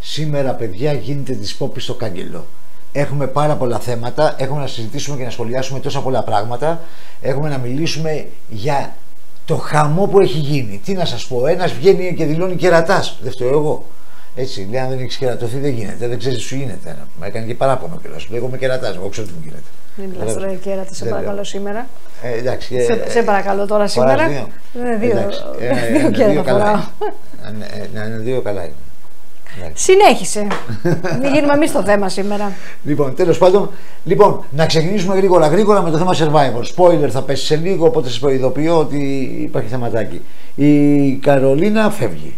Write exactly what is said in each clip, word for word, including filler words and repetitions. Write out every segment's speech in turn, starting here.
Σήμερα, παιδιά, γίνεται της πόπης στο κάγκελο. Έχουμε πάρα πολλά θέματα, έχουμε να συζητήσουμε και να σχολιάσουμε τόσα πολλά πράγματα. Έχουμε να μιλήσουμε για το χαμό που έχει γίνει. Τι να σας πω, ένας βγαίνει και δηλώνει κερατάς. Δεν φταίω εγώ. Έτσι, λέει: αν δεν έχει κερατωθεί, δεν γίνεται. Δεν ξέρει τι σου γίνεται. Μα έκανε και παράπονο κιόλας. Λέει: εγώ είμαι κερατάς, εγώ ξέρω τι μου γίνεται. Μην μιλάς τώρα για κέρατα, σε παρακαλώ σήμερα. Ε, εντάξει, σε, ε, σε παρακαλώ τώρα σήμερα. Δύο. Ε, δύο, εντάξει, ε, δύο κέρατα φοράω. Ναι, είναι δύο καλά είναι. Συνέχισε. Μην γίνουμε εμείς το θέμα σήμερα. Λοιπόν, τέλος πάντων, λοιπόν, να ξεκινήσουμε γρήγορα γρήγορα με το θέμα Survivor. Spoiler θα πέσει σε λίγο, οπότε σας προειδοποιώ ότι υπάρχει θεματάκι. Η Καρολίνα φεύγει.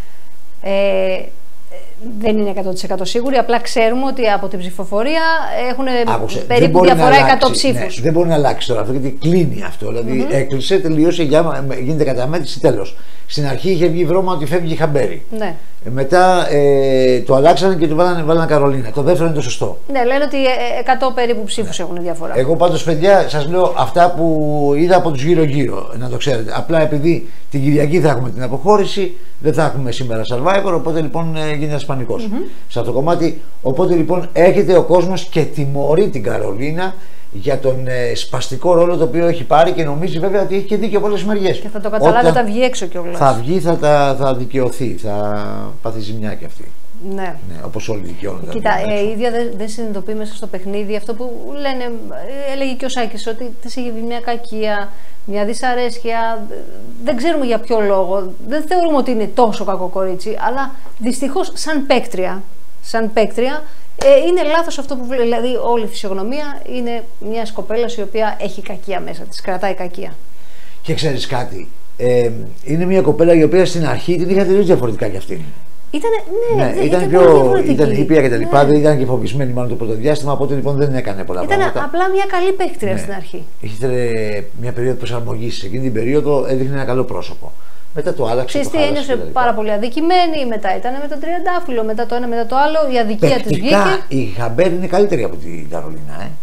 Ε, δεν είναι εκατό τοις εκατό σίγουροι, απλά ξέρουμε ότι από την ψηφοφορία έχουν Άκουσε, περίπου διαφορά εκατό ψήφους. Ναι, δεν μπορεί να αλλάξει τώρα αυτό, γιατί κλείνει αυτό. Δηλαδή mm-hmm. έκλεισε, τελείωσε, γίνεται καταμέτρηση, τέλος. Στην αρχή είχε βγει βρώμα ότι φεύγει η Χαμπέρι. Ναι. Μετά ε, το αλλάξανε και το βάλανε, βάλανε Καρολίνα. Το δεύτερο είναι το σωστό. Ναι, λένε ότι εκατό περίπου ψήφους ναι. έχουν διαφορά. Εγώ πάντως, παιδιά, σας λέω αυτά που είδα από τους γύρω-γύρω, να το ξέρετε. Απλά επειδή την Κυριακή θα έχουμε την αποχώρηση, δεν θα έχουμε σήμερα Survivor, οπότε λοιπόν γίνεται ένας πανικός mm-hmm. σε αυτό το κομμάτι. Οπότε λοιπόν έρχεται ο κόσμος και τιμωρεί την Καρολίνα για τον ε, σπαστικό ρόλο το οποίο έχει πάρει και νομίζει βέβαια ότι έχει και δίκιο πολλές μεριές. Και θα το καταλάβει όταν βγει έξω κιόλας. Θα βγει, θα, θα, θα δικαιωθεί, θα πάθει ζημιά κι αυτή. Ναι. Ναι, όπως όλοι δικαιώνονται. Κοίτα, ε, η ίδια δεν δε συνειδητοποιεί μέσα στο παιχνίδι αυτό που λένε, έλεγε και ο Σάκης, ότι της έχει βγει μια κακία, μια δυσαρέσκεια. Δεν ξέρουμε για ποιο λόγο. Δεν θεωρούμε ότι είναι τόσο κακό κορίτσι, αλλά δυστυχώς σαν παίκτρια, σαν παίκτρια ε, είναι λάθος αυτό που βλέπει. Δηλαδή, όλη η φυσιογνωμία είναι μια κοπέλα η οποία έχει κακία μέσα της, κρατάει κακία. Και ξέρεις κάτι, ε, είναι μια κοπέλα η οποία στην αρχή την είχα τελείως διαφορετικά κι αυτή. Ήτανε, ναι, ναι, ήταν, ήταν, πιο, ήταν ήπια και τα λοιπά, ναι. δεν ήταν και φοβισμένη μάλλον το πρώτο διάστημα, οπότε λοιπόν δεν έκανε πολλά ήταν πράγματα. Ήταν απλά μια καλή παίκτρια ναι. στην αρχή. Είχε μια περίοδο προσαρμογής, σε εκείνη την περίοδο έδειχνε ένα καλό πρόσωπο. Μετά το άλλαξε. Ξέρεις τι, ένιωσε πάρα πολύ αδικημένη, μετά ήταν με τον τριαντάφυλλο, μετά το ένα μετά το άλλο, η αδικία της βγήκε. Η Χαμπέρι είναι καλύτερη από την Καρολίνα, ε.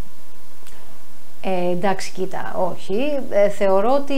Ε, εντάξει, κοίτα, όχι. Ε, θεωρώ ότι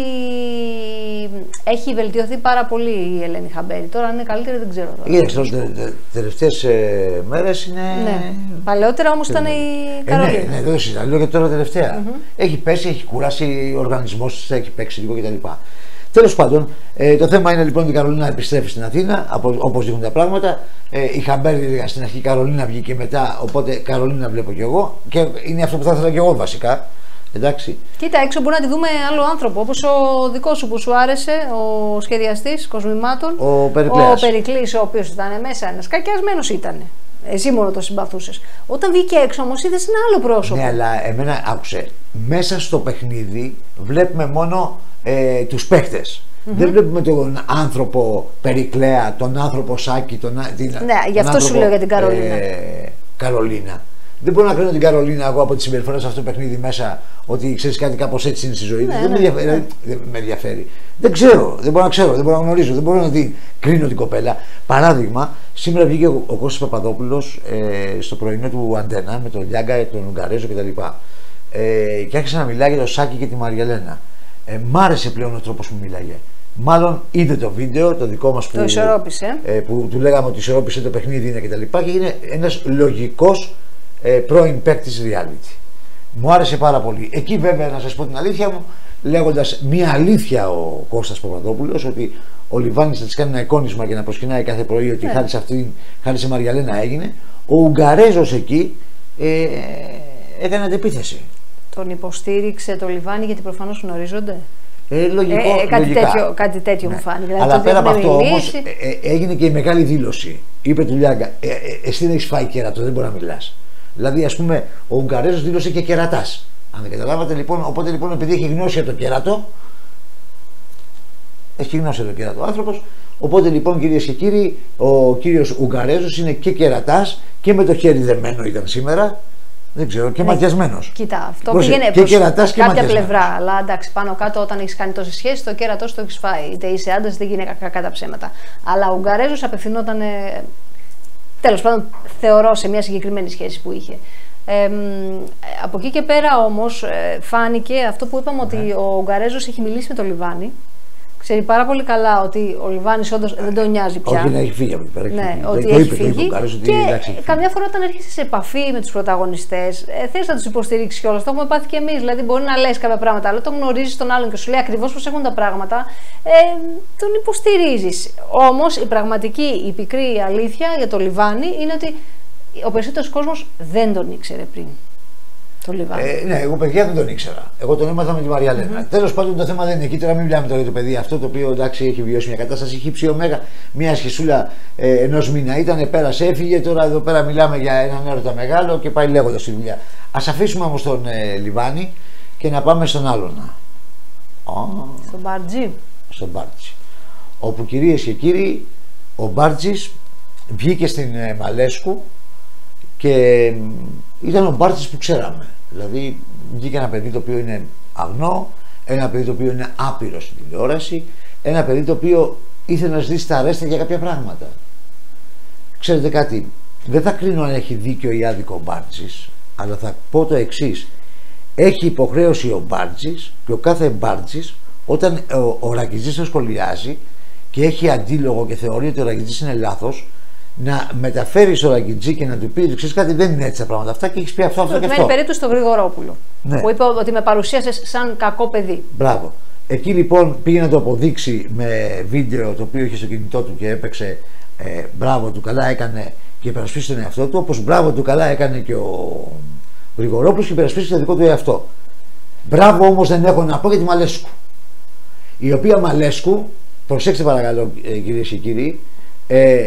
έχει βελτιωθεί πάρα πολύ η Ελένη Χαμπέρι. Τώρα αν είναι καλύτερη δεν ξέρω. Κοίταξε, τις τελευταίες ε, μέρες είναι. Ναι. Παλαιότερα όμως ήταν η Καρολίνα. Ε, ναι, ναι, δεν το συζητάω. Λέω και τώρα τελευταία. Mm-hmm. Έχει πέσει, έχει κουράσει, ο οργανισμός της έχει παίξει λίγο κτλ. Τέλος πάντων, ε, το θέμα είναι λοιπόν ότι η Καρολίνα επιστρέφει στην Αθήνα, όπως δείχνουν τα πράγματα. Ε, η Χαμπέρι στην αρχή, η Καρολίνα βγήκε μετά, οπότε Καρολίνα βλέπω κι εγώ. Και είναι αυτό που θα ήθελα κι εγώ βασικά. Εντάξει. Κοίτα, έξω μπορεί να τη δούμε άλλο άνθρωπο, όπως ο δικός σου που σου άρεσε, ο σχεδιαστής κοσμημάτων. Ο Περικλέας. Ο Περικλής, ο οποίος ήταν μέσα, ένας κακιασμένος ήταν. Εσύ μόνο το συμπαθούσες. Όταν βγήκε έξω όμως είδες ένα άλλο πρόσωπο. Ναι, αλλά εμένα άκουσε. Μέσα στο παιχνίδι βλέπουμε μόνο ε, τους παίχτες. Mm-hmm. Δεν βλέπουμε τον άνθρωπο Περικλέα, τον άνθρωπο Σάκη, τον, την, ναι, τον γι' αυτό άνθρωπο, σου λέω για την Καρολίνα. Ε, Καρολίνα. Δεν μπορώ να κρίνω την Καρολίνα εγώ από τη συμπεριφορά σε αυτό το παιχνίδι μέσα ότι ξέρεις κάτι κάπως έτσι είναι στη ζωή της. Ναι, δεν, ναι, με ενδιαφέρει, ναι. δεν με ενδιαφέρει. Δεν ξέρω, δεν μπορώ να ξέρω, δεν μπορώ να γνωρίζω, δεν μπορώ να την κρίνω την κοπέλα. Παράδειγμα, σήμερα βγήκε ο, ο Κώστας Παπαδόπουλος ε, στο πρωινό του Αντένα με τον Λιάγκα, τον Ουγγαρέζο κτλ. Ε, και άρχισε να μιλάει για τον Σάκη και τη Μαριαλένα. Ε, μ' άρεσε πλέον ο τρόπος που μίλαγε. Μάλλον είδε το βίντεο, το δικό μας που, το ισορρόπησε. Ε, που του λέγαμε ότι ισορρόπησε το παιχνίδι είναι κτλ. Και, και είναι ένας λογικός ε, πρώην παίκτης reality. Μου άρεσε πάρα πολύ. Εκεί βέβαια να σας πω την αλήθεια μου, λέγοντας μια αλήθεια ο Κώστας Παπαδόπουλος, ότι ο Λιβάνης θα της κάνει ένα εικόνισμα και να προσκυνάει κάθε πρωί ότι yeah. χάρη σε αυτήν, χάρη σε Μαριαλένα έγινε. Ο Ουγγαρέζος εκεί ε, έκανε αντεπίθεση. Τον υποστήριξε το Λιβάνι γιατί προφανώς γνωρίζονται. Ε, λογικό, ε, κάτι, λογικά. τέτοιο, κάτι τέτοιο ναι. μου φάνηκε. Δηλαδή, αλλά πέρα από αυτό όμως ε, ε, έγινε και η μεγάλη δήλωση. Είπε του Λιάγκα, ε, ε, εσύ δεν έχεις φάει κέρατο, δεν μπορεί να μιλάς. Δηλαδή, ας πούμε, ο Ουγγαρέζος δήλωσε και κερατάς. Αν δεν καταλάβατε, λοιπόν, οπότε λοιπόν, επειδή έχει γνώση από το κέρατο, έχει γνώση από το κέρατο ο άνθρωπος, οπότε λοιπόν, κυρίες και κύριοι, ο κύριος Ουγγαρέζος είναι και κερατάς και με το χέρι δεμένο ήταν σήμερα. Δεν ξέρω, και ναι, ματιασμένος. Κοίτα, αυτό Πρόσε, πήγαινε και προς κάποια πλευρά. Αλλά εντάξει, πάνω κάτω, όταν έχεις κάνει τόσες σχέσεις, το κέρατος το έχεις φάει. Είτε είσαι άντρας, είτε γυναίκα, κακά τα ψέματα. Αλλά ο Ουγγαρέζος απευθυνόταν. Ε, τέλος πάντων, θεωρώ σε μια συγκεκριμένη σχέση που είχε. Ε, από εκεί και πέρα όμως, ε, φάνηκε αυτό που είπαμε, ναι. ότι ο Ουγγαρέζος έχει μιλήσει με τον Λιβάνι. Ξέρει πάρα πολύ καλά ότι ο Λιβάνης όντως δεν τον νοιάζει πια. Όχι, να έχει φύγει από εκεί πέρα. Ναι, το, ότι το έχει είπε, φύγει. Το είπε, το είπε, και εντάξει, καμιά φορά όταν έρχεσαι σε επαφή με τους πρωταγωνιστές, ε, θες να τους υποστηρίξεις κιόλας. Το έχουμε πάθει κι εμείς. Δηλαδή, μπορεί να λες κάποια πράγματα, αλλά όταν γνωρίζεις τον άλλον και σου λέει ακριβώς πώς έχουν τα πράγματα, ε, τον υποστηρίζεις. Όμως η πραγματική, η πικρή αλήθεια για το Λιβάνι είναι ότι ο περισσότερος κόσμος δεν τον ήξερε πριν. Το Λιβάνι. Ε, ναι, εγώ παιδιά δεν τον ήξερα. Εγώ τον έμαθα με τη Μαρία Λένα. Mm-hmm. Τέλος πάντων, το θέμα δεν είναι εκεί. Τώρα μην μιλάμε τώρα για το παιδί αυτό το οποίο εντάξει έχει βιώσει μια κατάσταση. Έχει ψει ωμέγα μια σχεσούλα ε, ενός μήνα. Ήταν, πέρασε, έφυγε. Τώρα εδώ πέρα μιλάμε για έναν έρωτα μεγάλο και πάει λέγοντας τη δουλειά. Ας αφήσουμε όμως τον ε, Λιβάνι και να πάμε στον άλλον. Oh. Στον Μπάρτζι. Στον Μπάρτζι. Όπου κυρίες και κύριοι, ο Μπάρτζης βγήκε στην ε, Μαλέσκου και ε, ήταν ο Μπάρτζης που ξέραμε. Δηλαδή βγήκε ένα παιδί το οποίο είναι αγνό, ένα παιδί το οποίο είναι άπειρο στην τηλεόραση, ένα παιδί το οποίο ήθελε να ζήσει τα αρέστα για κάποια πράγματα. Ξέρετε κάτι, δεν θα κρίνω αν έχει δίκιο ή άδικο ο Μπάρτζης, αλλά θα πω το εξής. Έχει υποχρέωση ο Μπάρτζης και ο κάθε Μπάρτζης όταν ο, ο Ρακιτζής το σχολιάζει και έχει αντίλογο και θεωρεί ότι ο Ρακιτζής είναι λάθος, να μεταφέρει στο Ρακιτζή και να του πει: ξέρεις κάτι, δεν είναι έτσι τα πράγματα αυτά και έχει πει αυτό, αυτό και αυτό. Είναι περίπτωση στο Γρηγορόπουλο. Ναι. Που είπε ότι με παρουσίασες σαν κακό παιδί. Μπράβο. Εκεί λοιπόν πήγε να το αποδείξει με βίντεο το οποίο είχε στο κινητό του και έπαιξε. Ε, μπράβο του, καλά έκανε και υπερασπίστηκε τον εαυτό του. Όπως μπράβο του, καλά έκανε και ο Γρηγορόπουλος και υπερασπίστηκε το δικό του εαυτό. Μπράβο όμως δεν έχω να πω για τη Μαλέσκου. Η οποία Μαλέσκου, προσέξτε παρακαλώ ε, κυρίες και κύριοι, ε,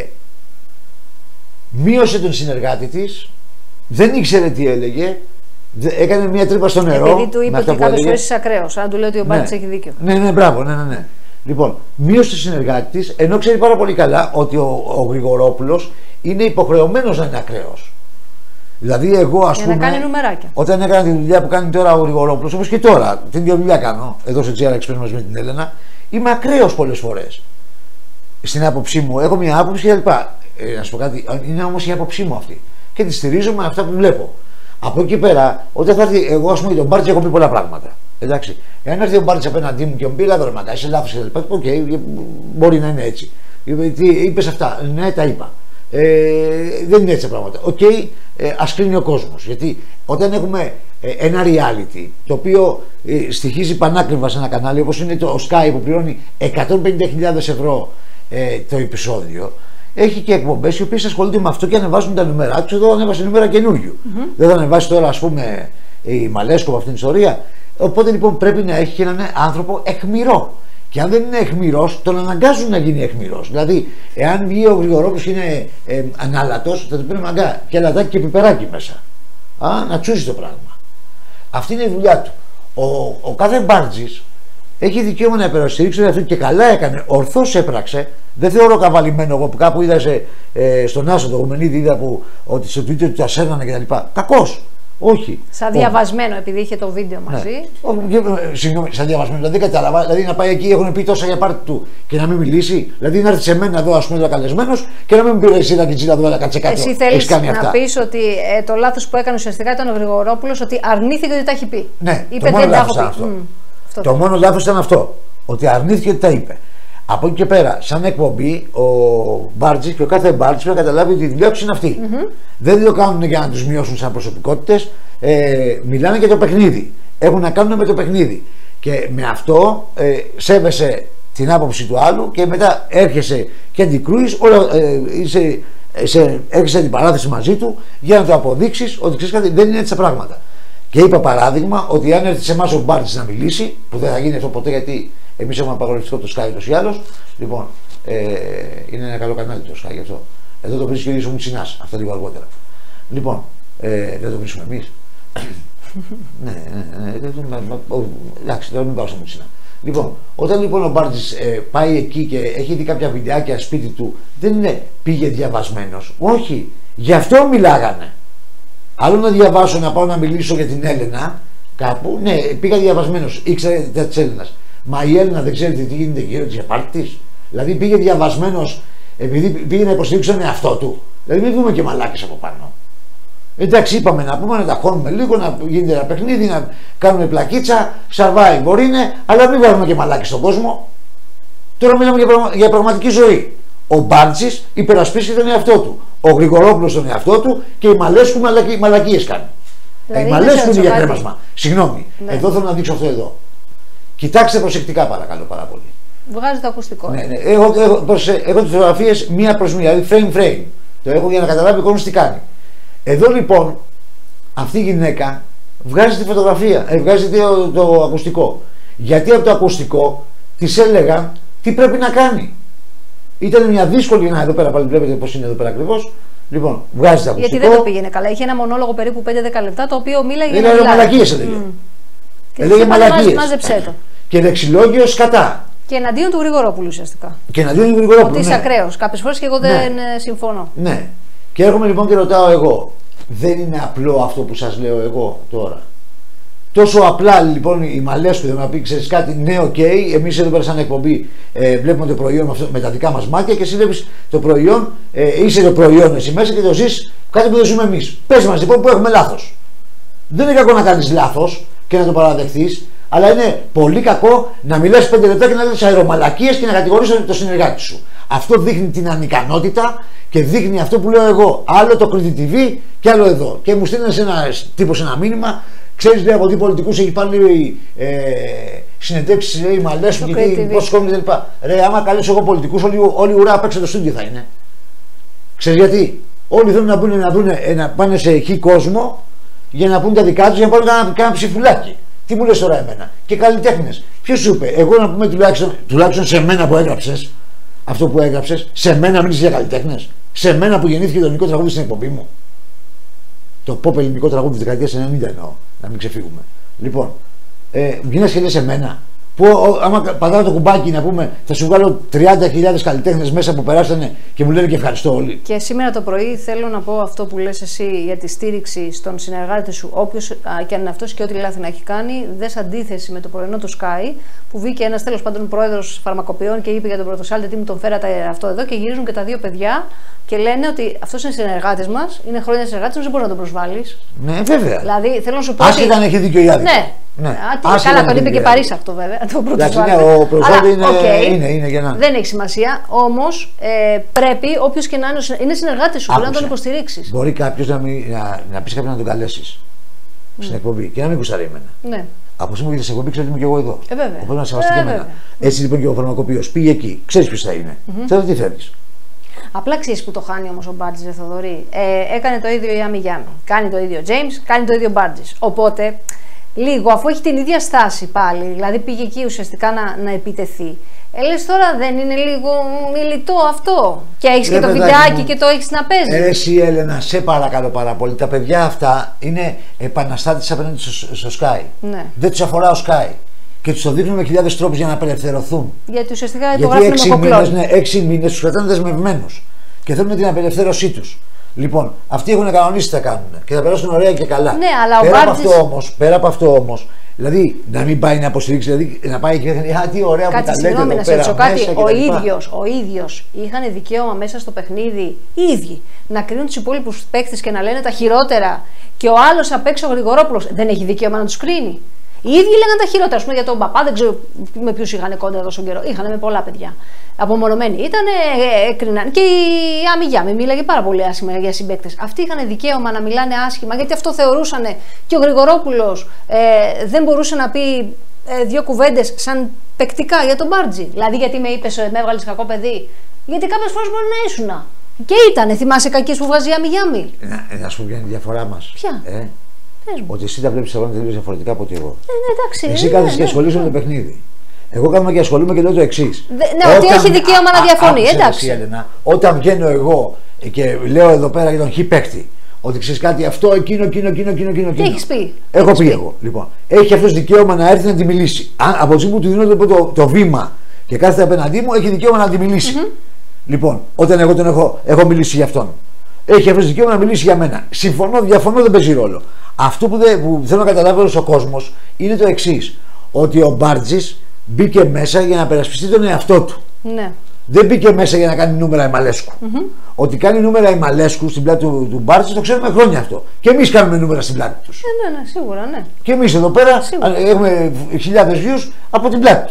μείωσε τον συνεργάτη της, δεν ήξερε τι έλεγε, έκανε μια τρύπα στο νερό. Επειδή του είπε και κάποιες φορές είσαι ακραίος, αν του λέει ότι ο Μπάρτζης ναι. έχει δίκιο. Ναι, ναι, μπράβο, ναι, ναι, ναι. Λοιπόν, μείωσε τον συνεργάτη της, ενώ ξέρει πάρα πολύ καλά ότι ο, ο Γρηγορόπουλος είναι υποχρεωμένος να είναι ακραίος. Δηλαδή, εγώ ας Για πούμε. Να κάνει νουμεράκια. Όταν έκανα τη δουλειά που κάνει τώρα ο Γρηγορόπουλος, όπως και τώρα, την ίδια δουλειά κάνω εδώ στο τζι αρ εξ μαζί με την Έλενα, είμαι ακραίος πολλές φορές. Στην άποψή μου, έχω μια άποψη κλπ. Ε, να σου πω κάτι, είναι όμως η άποψή μου αυτή. Και τη στηρίζω με αυτά που βλέπω. Από εκεί πέρα, όταν θα έρθει, εγώ ας πούμε για τον Μπάρτζη έχω πει πολλά πράγματα. Εντάξει. Εάν έρθει ο Μπάρτζη απέναντί μου και μου πει: Λάδω, μακά, είσαι λάθος κλπ. Οκ, okay, μπορεί να είναι έτσι. Τι είπες αυτά, ναι, τα είπα. Ε, δεν είναι έτσι τα πράγματα. Οκ, okay, ε, ας κρίνει ο κόσμος. Γιατί όταν έχουμε ε, ένα reality το οποίο ε, στοιχίζει πανάκριβα σε ένα κανάλι όπως είναι το Sky που πληρώνει εκατόν πενήντα χιλιάδες ευρώ ε, το επεισόδιο. Έχει και εκπομπές οι οποίες ασχολούνται με αυτό και ανεβάζουν τα νούμερα του. Εδώ ανέβασε νούμερα καινούριου. Mm-hmm. Δεν θα ανεβάσει τώρα, ας πούμε, η Μαλέσκο από αυτήν την ιστορία. Οπότε λοιπόν πρέπει να έχει και έναν άνθρωπο αιχμηρό. Και αν δεν είναι αιχμηρός, τον αναγκάζουν να γίνει αιχμηρός. Δηλαδή, εάν βγει ο Γρηγορόπουλος και είναι ε, ανάλατος, θα του πει μαγκά και λαδάκι και πιπεράκι μέσα. Α, να τσούζει το πράγμα. Αυτή είναι η δουλειά του. Ο, ο κάθε Μπάρτζης έχει δικαίωμα να υπεραστηρίξει αυτό και καλά έκανε, ορθώς έπραξε. Δεν θεωρώ καβαλημένο εγώ που κάπου είδα σε, ε, στον Άσο το Γουμενίδη, είδα που, ότι στο Twitter του τα σέρνανε κτλ. Κακός. Όχι. Σαν διαβασμένο, όχι. Επειδή είχε το βίντεο μαζί. Ναι. Συγγνώμη, σαν διαβασμένο. Δηλαδή δεν κατάλαβα. Δηλαδή να πάει εκεί, έχουν πει τόσα για πάρτι του και να μην μιλήσει. Δηλαδή να έρθει σε μένα εδώ, α πούμε, καλεσμένος και να μην μου πει εσύ να κοιτάξει εδώ, να κάτσε κάτω. Εσύ θέλεις να πεις ότι ε, το λάθος που έκανε ουσιαστικά ήταν ο Γρηγορόπουλος, ότι αρνήθηκε ότι τα έχει πει. Ναι, είπε, το δεν μόνο τα λάθος ήταν αυτό. Mm, το μόνο λάθος ήταν αυτό. Ότι αρνήθηκε ότι τα είπε. Από εκεί και πέρα, σαν εκπομπή, ο Μπάρτζης και ο κάθε Μπάρτζης πρέπει να καταλάβει ότι η δουλειά του είναι αυτή. Mm-hmm. Δεν το κάνουν για να τους μειώσουν σαν προσωπικότητες. Ε, μιλάνε για το παιχνίδι. Έχουν να κάνουν με το παιχνίδι. Και με αυτό ε, σέβεσαι την άποψη του άλλου και μετά έρχεσαι και αντικρούεις, όλα, ε, είσαι, σε, έρχεσαι την παράθεση μαζί του για να το αποδείξεις ότι ξέρεις κάτι, δεν είναι έτσι τα πράγματα. Και είπα παράδειγμα ότι αν έρθει σε εμάς ο Μπάρτζης να μιλήσει, που δεν θα γίνει αυτό ποτέ γιατί εμείς έχουμε απαγορευτικό το Sky ούτως ή άλλως, λοιπόν, ε, είναι ένα καλό κανάλι το Sky γι' αυτό. Εδώ το βρίσκει ο ίδιος ο Μουτσινάς, αυτό λίγο αργότερα. Λοιπόν, ε, δεν το βρίσκουμε εμείς. ναι, ναι, ναι, εντάξει, τώρα μην πάω στο Μουτσινά. Λοιπόν, όταν λοιπόν ο Μπάρτζης ε, πάει εκεί και έχει δει κάποια βιντεάκια σπίτι του, δεν είναι πήγε διαβασμένος. Όχι, γι' αυτό μιλάγανε. Άλλο να διαβάσω, να πάω να μιλήσω για την Έλενα κάπου, ναι, πήγα διαβασμένος, ήξερε τη Έλληνα. Μα η Έλληνα δεν ξέρετε τι γίνεται γύρω της πάρτι της. Δηλαδή πήγε διαβασμένος επειδή πήγε να υποστηρίξει τον εαυτό του. Δηλαδή μην βγούμε και μαλάκες από πάνω. Εντάξει, είπαμε να πούμε να τα χώνουμε λίγο, να γίνεται ένα παιχνίδι, να κάνουμε πλακίτσα, survive μπορεί είναι, αλλά μην βάλουμε και μαλάκες στον κόσμο. Τώρα μιλάμε για, πραγμα, για πραγματική ζωή. Ο Μπάρτζης υπερασπίστηκε τον εαυτό του. Ο Γρηγορόπουλος τον εαυτό του και η Μαλέσκου μαλακι, μαλακίες κάνει. Δηλαδή, η Μαλέσκου είναι για κρέμασμα. Συγγνώμη, ναι. Εδώ θέλω να δείξω αυτό εδώ. Κοιτάξτε προσεκτικά, παρακαλώ πάρα πολύ. Βγάζει το ακουστικό. Ναι, ναι. Έχω, έχω, προσε, έχω τις φωτογραφίες μία προς μία, δηλαδή frame frame. Το έχω για να καταλάβει ο κόσμος τι κάνει. Εδώ λοιπόν αυτή η γυναίκα βγάζει τη φωτογραφία, ε, βγάζει το, το ακουστικό. Γιατί από το ακουστικό της έλεγαν τι πρέπει να κάνει. Ήταν μια δύσκολη. Να, εδώ πέρα πάλι βλέπετε πώς είναι εδώ πέρα ακριβώς. Λοιπόν, βγάζει το ακουστικό. Γιατί δεν το πήγαινε καλά. Είχε ένα μονόλογο περίπου πέντε δέκα λεπτά το οποίο μίλαγε. Έλεγε μαλακίες, έλεγε. Mm. Έλεγε μαλακίες. Μάζεψέ το. Και λεξιλόγιο σκατά. Και εναντίον του Γρηγορόπουλου ουσιαστικά. Και εναντίον του Γρηγορόπουλου. Ότι είσαι ναι. ακραίος. Κάποιες φορές και εγώ δεν ναι. συμφωνώ. Ναι. Και έρχομαι λοιπόν και ρωτάω εγώ. Δεν είναι απλό αυτό που σας λέω εγώ τώρα. Τόσο απλά λοιπόν η Μαλέσκου δεν να πει: ξέρεις κάτι, ναι, οκ, okay, εμείς εδώ πέρα σαν εκπομπή ε, βλέπουμε το προϊόν με, αυτό, με τα δικά μας μάτια και εσύ βλέπεις το προϊόν, ε, είσαι το προϊόν εσύ μέσα και το ζεις κάτι που δεν ζούμε εμείς. Πες μας λοιπόν που έχουμε λάθος. Δεν είναι κακό να κάνεις λάθος και να το παραδεχθείς, αλλά είναι πολύ κακό να μιλάς πέντε λεπτά και να λες αερομαλακίες και να κατηγορείς το συνεργάτη σου. Αυτό δείχνει την ανικανότητα και δείχνει αυτό που λέω εγώ. Άλλο το Κρήτη τι βι και άλλο εδώ. Και μου στείλει ένα τύπο ένα μήνυμα. Ξέρεις λέει από τι πολιτικούς έχει πάρει ε, συνεντεύξεις η Μαλέσκου και πώς κόμμα κτλ. Ρε, άμα καλέσω εγώ πολιτικούς, όλοι, όλοι ουρά απ' έξω το στούντιο θα είναι. Ξέρεις γιατί? Όλοι θέλουν να, πούνε, να, πούνε, να πάνε σε εκεί κόσμο για να πούν τα δικά τους για να πάρουν κάνα, κάνα ψηφουλάκι. Τι μου λες τώρα εμένα? Και καλλιτέχνες. Ποιος σου είπε? Εγώ να πούμε τουλάχιστον, τουλάχιστον σε μένα που έγραψες, αυτό που έγραψες, σε μένα μίλησες για καλλιτέχνες. Σε μένα που γεννήθηκε το ελληνικό τραγούδι στην εκπομπή μου. Το pop ελληνικό τραγούδι της δεκαετίας ενενήντα εννοώ, να μην ξεφύγουμε. Λοιπόν, ε, βγαίνεις και λες σε μένα, που ο, άμα πατάω το κουμπάκι να πούμε, θα σου βγάλω τριάντα χιλιάδες καλλιτέχνες μέσα που περάσανε και μου λένε και ευχαριστώ όλοι. Και σήμερα το πρωί θέλω να πω αυτό που λες εσύ για τη στήριξη στον συνεργάτη σου, όποιος και αν είναι αυτός και ό,τι λάθη να έχει κάνει, δες αντίθεση με το πρωινό του Sky, που βγήκε ένας τέλος πάντων πρόεδρος φαρμακοποιών και είπε για τον πρωτοσάλτη τι μου τον φέρατε αυτό εδώ και γυρίζουν και τα δύο παιδιά. Και λένε ότι αυτός είναι συνεργάτης μας, είναι χρόνια συνεργάτης μας, δεν μπορεί να τον προσβάλλεις. Ναι, βέβαια. Δηλαδή θέλω να σου πω. Άσχετα αν έχει δίκιο η άδικο. Ναι. ναι. Α, καλά, τον είπε και Παρίς αυτό βέβαια. Το πρωτοσβάλλει. Ναι, ο πρωτοσβάλλει είναι, okay, είναι, είναι για να. Δεν έχει σημασία. Όμως ε, πρέπει όποιος και να είναι, είναι συνεργάτης σου, πρέπει να τον υποστηρίξεις. Μπορεί κάποιος να, να, να πει κάποιον να τον καλέσεις mm. στην εκπομπή και να μην κουστάρει εμένα. Ναι. Από σήμερα στην εκπομπή ξέρω ότι είμαι και εγώ εδώ. Ε, βέβαια. Οπότε να σεβαστεί και εμένα. Έτσι λοιπόν και ο φαρμακοποιός πήγε εκεί, ξέρει ποιος θα είναι. Θέλω τι θέλει. Απλά ξέρεις που το χάνει όμως ο Μπάρτζης, Θοδωρή. Ε, έκανε το ίδιο η Άμι Γιάμι. Κάνει το ίδιο ο James, κάνει το ίδιο ο Μπάρτζης. Οπότε, λίγο αφού έχει την ίδια στάση πάλι, δηλαδή πήγε εκεί ουσιαστικά να, να επιτεθεί. Ε, λες τώρα δεν είναι λίγο μιλιτό αυτό? Και έχεις και το βιντεάκι και το έχεις να παίζει. Ε, εσύ Έλενα, σε παρακαλώ πάρα πολύ. Τα παιδιά αυτά είναι επαναστάτες απέναντι στο, στο Sky. Ναι. Δεν τους αφορά ο Sky. Και τους το δείχνουν με χιλιάδες τρόπους για να απελευθερωθούν. Γιατί ουσιαστικά υπογράφουν με κοκλόν. Ναι, έξι μήνες τους κρατάνε δεσμευμένους και θέλουν την απελευθέρωσή τους. Λοιπόν, αυτοί έχουν κανονίσει τι θα κάνουν και θα περάσουν ωραία και καλά. Ναι, αλλά πέρα, ο από Μπάρτζης... αυτό όμως, πέρα από αυτό όμως, δηλαδή να μην πάει να υποστηρίξει, δηλαδή να πάει και να λέει Α, τι ωραία που τα λέτε εδώ πέρα. Κάτι, ο ίδιος, ο ίδιος είχαν δικαίωμα μέσα στο παιχνίδι οι ίδιοι να κρίνουν τους υπόλοιπους παίκτες και να λένε τα χειρότερα. Και ο άλλος απ' έξω ο Γρηγορόπουλος δεν έχει δικαίωμα να τους κρίνει. Οι ίδιοι λέγανε τα χειρότερα. Α πούμε για τον παπά, δεν ξέρω με ποιους είχαν κόντρα τόσο καιρό. Είχαν με πολλά παιδιά. Απομονωμένοι ήταν, έκριναν. Και η Άμι Γιάμι μίλαγε πάρα πολύ άσχημα για συμπαίκτες. Αυτοί είχαν δικαίωμα να μιλάνε άσχημα, γιατί αυτό θεωρούσαν. Και ο Γρηγορόπουλος ε, δεν μπορούσε να πει ε, δύο κουβέντες σαν παικτικά για τον Μπάρτζη. Δηλαδή, γιατί με είπες, με έβγαλες κακό παιδί. Γιατί κάποιες φορές μπορεί να ήσουν. Και ήταν, θυμάσαι κακές που βγάζει η Άμι Γιάμι. Να, να σου πω ποια είναι η διαφορά μας. Ποια? Ε? Ότι εσύ τα βλέπεις αγώνα τελείως διαφορετικά από ότι εγώ. Ναι, ναι, εντάξει, εσύ ναι, κάθεσαι ναι, και ασχολείσαι ναι. με το παιχνίδι. Εγώ κάθομαι και ασχολούμαι και λέω το εξής. Ναι, ότι έχει δικαίωμα να διαφωνεί. Εντάξει. Εσύ, Έλενα, όταν βγαίνω εγώ και λέω εδώ πέρα για τον χι παίκτη, ότι ξέρεις κάτι, αυτό, εκείνο, εκείνο, εκείνο, εκείνο. εκείνο. Τι έχεις πει? Έχω πει εγώ. Λοιπόν, έχει αυτός δικαίωμα να έρθει να τη μιλήσει. Αν, από τη στιγμή που του δίνω το, το, το βήμα και κάθεται απέναντί μου, έχει δικαίωμα να τη μιλήσει. Mm-hmm. Λοιπόν, όταν εγώ τον έχω, έχω μιλήσει για αυτόν. Έχει αυτός δικαίωμα να μιλήσει για μένα. Συμφωνώ, διαφωνώ, δεν παίζει ρόλο. Αυτό που, δε, που θέλω να καταλάβει όλος ο κόσμος είναι το εξής. Ότι ο Μπάρτζης μπήκε μέσα για να περασπιστεί τον εαυτό του. Ναι. Δεν μπήκε μέσα για να κάνει νούμερα η Μαλέσκου. Mm-hmm. Ότι κάνει νούμερα η Μαλέσκου στην πλάτη του, του Μπάρτζη το ξέρουμε χρόνια αυτό. Και εμείς κάνουμε νούμερα στην πλάτη τους. Ναι, ναι, ναι, σίγουρα, ναι. Και εμείς εδώ πέρα σίγουρα. Έχουμε χιλιάδες views από την πλάτη τους.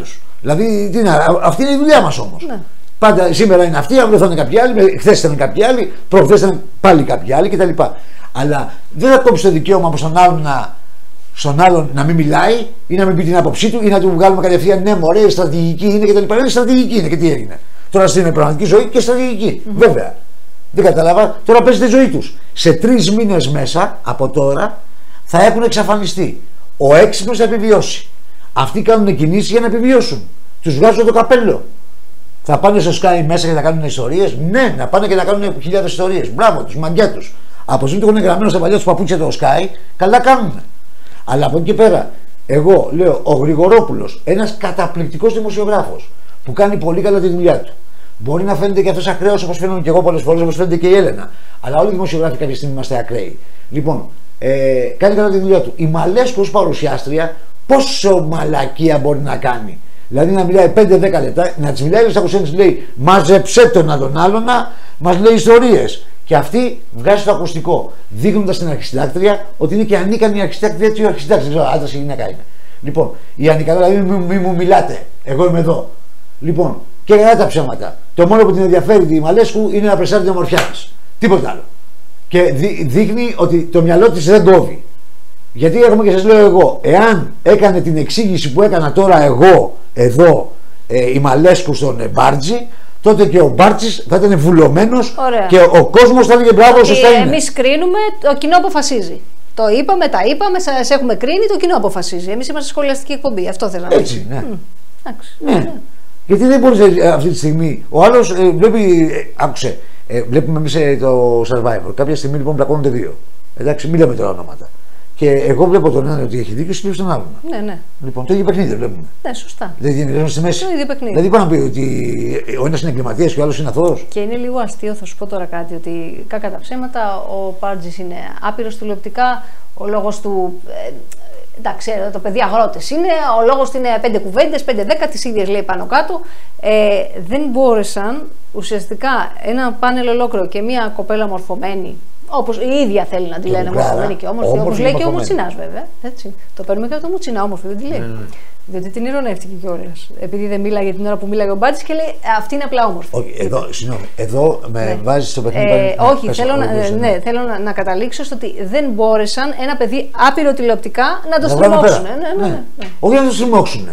Δηλαδή, τι είναι, αυτή είναι η δουλειά μας όμως. Ναι. Πάντα σήμερα είναι αυτοί, αύριο θα είναι κάποιοι άλλοι, χθες ήταν κάποιοι άλλοι, προχθές ήταν πάλι κάποιοι άλλοι κτλ. Αλλά δεν θα κόψει το δικαίωμα από τον άλλον να, στον άλλον να μην μιλάει ή να μην πει την άποψή του ή να του βγάλουμε κατευθείαν ναι, μωρέ, η στρατηγική είναι κτλ. Είναι στρατηγική είναι και τι έγινε. Τώρα στην πραγματική ζωή και στρατηγική. Mm-hmm. Βέβαια. Δεν κατάλαβα. Τώρα παίζει τη ζωή τους. Σε τρεις μήνες μέσα από τώρα θα έχουν εξαφανιστεί. Ο έξυπνος θα επιβιώσει. Αυτοί κάνουν κινήσεις για να επιβιώσουν. Τους βγάζουν το καπέλο. Θα πάνε στο Sky μέσα και θα κάνουν ιστορίες. Ναι, να πάνε και να κάνουν χιλιάδες ιστορίες. Μπράβο τους, μαγκιά τους. Από στιγμή που έχουν γραμμένο στα παλιά του παπούτσια το Sky, καλά κάνουν. Αλλά από εκεί και πέρα, εγώ λέω ο Γρηγορόπουλος, ένας καταπληκτικός δημοσιογράφος που κάνει πολύ καλά τη δουλειά του. Μπορεί να φαίνεται και αυτός ακραίος όπως φαίνομαι και εγώ πολλές φορές, όπως φαίνεται και η Έλενα. Αλλά όλοι οι δημοσιογράφοι κάποια στιγμή είμαστε ακραίοι. Λοιπόν, ε, κάνει καλά τη δουλειά του. Η Μαλέσκου ως παρουσιάστρια, πόσο μαλακία μπορεί να κάνει. Δηλαδή να μιλάει πέντε δέκα λεπτά, να τη μιλάει στα κουσένια, λέει μαζεψέ τον να τον άλλον, μας λέει ιστορίες. Και αυτή βγάζει το ακουστικό, δείχνοντας την αρχισυντάκτρια ότι είναι και ανίκανη η αρχισυντάκτρια, έτσι ο αρχισυντάκτρια. Δεν ξέρω, άντρας ή γυναίκα είναι. Λοιπόν, η ανικανότητα, δηλαδή μην μη μου μιλάτε, εγώ είμαι εδώ. Λοιπόν, και καλά τα ψέματα. Το μόνο που την ενδιαφέρει τη Μαλέσκου είναι να πρεσάρει την ομορφιά της. Τίποτα άλλο. Και δει, δείχνει ότι το μυαλό της δεν κόβει. Γιατί έρχομαι και σας λέω εγώ, εάν έκανε την εξήγηση που έκανα τώρα εγώ, εδώ, ε, η Μαλέσκου στον ε, Μπάρτζη, τότε και ο Μπάρτσης θα ήταν βουλωμένος και ο κόσμος θα έλεγε μπράβο, σωστά είναι. Εμείς κρίνουμε, το κοινό αποφασίζει. Το είπαμε, τα είπαμε, σας έχουμε κρίνει, το κοινό αποφασίζει. Εμείς είμαστε σχολιαστική εκπομπή, αυτό θέλω να πω. Έτσι, ναι. Mm. ναι. ναι. Γιατί δεν μπορείς αυτή τη στιγμή. Ο άλλος ε, βλέπει, ε, άκουσε, ε, βλέπουμε εμείς ε, το Survivor. Κάποια στιγμή λοιπόν πλακώνονται δύο. Εντάξει, μην λέμε τώρα ονόματα. Και εγώ βλέπω τον έναν ότι έχει δίκιο και στον άλλον. Ναι, ναι. Λοιπόν, το ίδιο παιχνίδι δεν βλέπουμε. Ναι, σωστά. Δεν είναι στη μέση. Το ίδιο παιχνίδι. Δηλαδή, πάνω να πει ότι ο ένας είναι εγκληματίας και ο άλλος είναι αθώος. Και είναι λίγο αστείο, θα σου πω τώρα κάτι, ότι κακά τα ψέματα, ο Μπάρτζης είναι άπειρος τηλεοπτικά, ο λόγος του. Ε, εντάξει, το παιδί αγρότες είναι, ο λόγος του είναι πέντε κουβέντες, πέντε δέκα, τις ίδιες λέει πάνω κάτω. Ε, δεν μπόρεσαν ουσιαστικά ένα πάνελ ολόκληρο και μια κοπέλα μορφωμένη. Όπως η ίδια θέλει να τη λένε μορφωμένη και όμορφη, όπως λέει και ο Μουτσινάς βέβαια. Έτσι. Το παίρνουμε και από το Μουτσινά, όμορφη, δεν τη λέει. Mm. Διότι την ειρωνεύτηκε κιόλας. Επειδή δεν μίλαγε την ώρα που μίλαγε ο Μπάρτζης και λέει αυτή είναι απλά όμορφη. Όχι, εδώ, συγγνώμη, εδώ με ναι. βάζει στο παιχνίδι. Ε, όχι, πες, θέλω, να, ναι, θέλω να, να καταλήξω στο ότι δεν μπόρεσαν ένα παιδί άπειρο τηλεοπτικά να το στριμώξουν. Ναι, ναι, ναι, ναι. Ναι. Όχι να το στριμώξουν.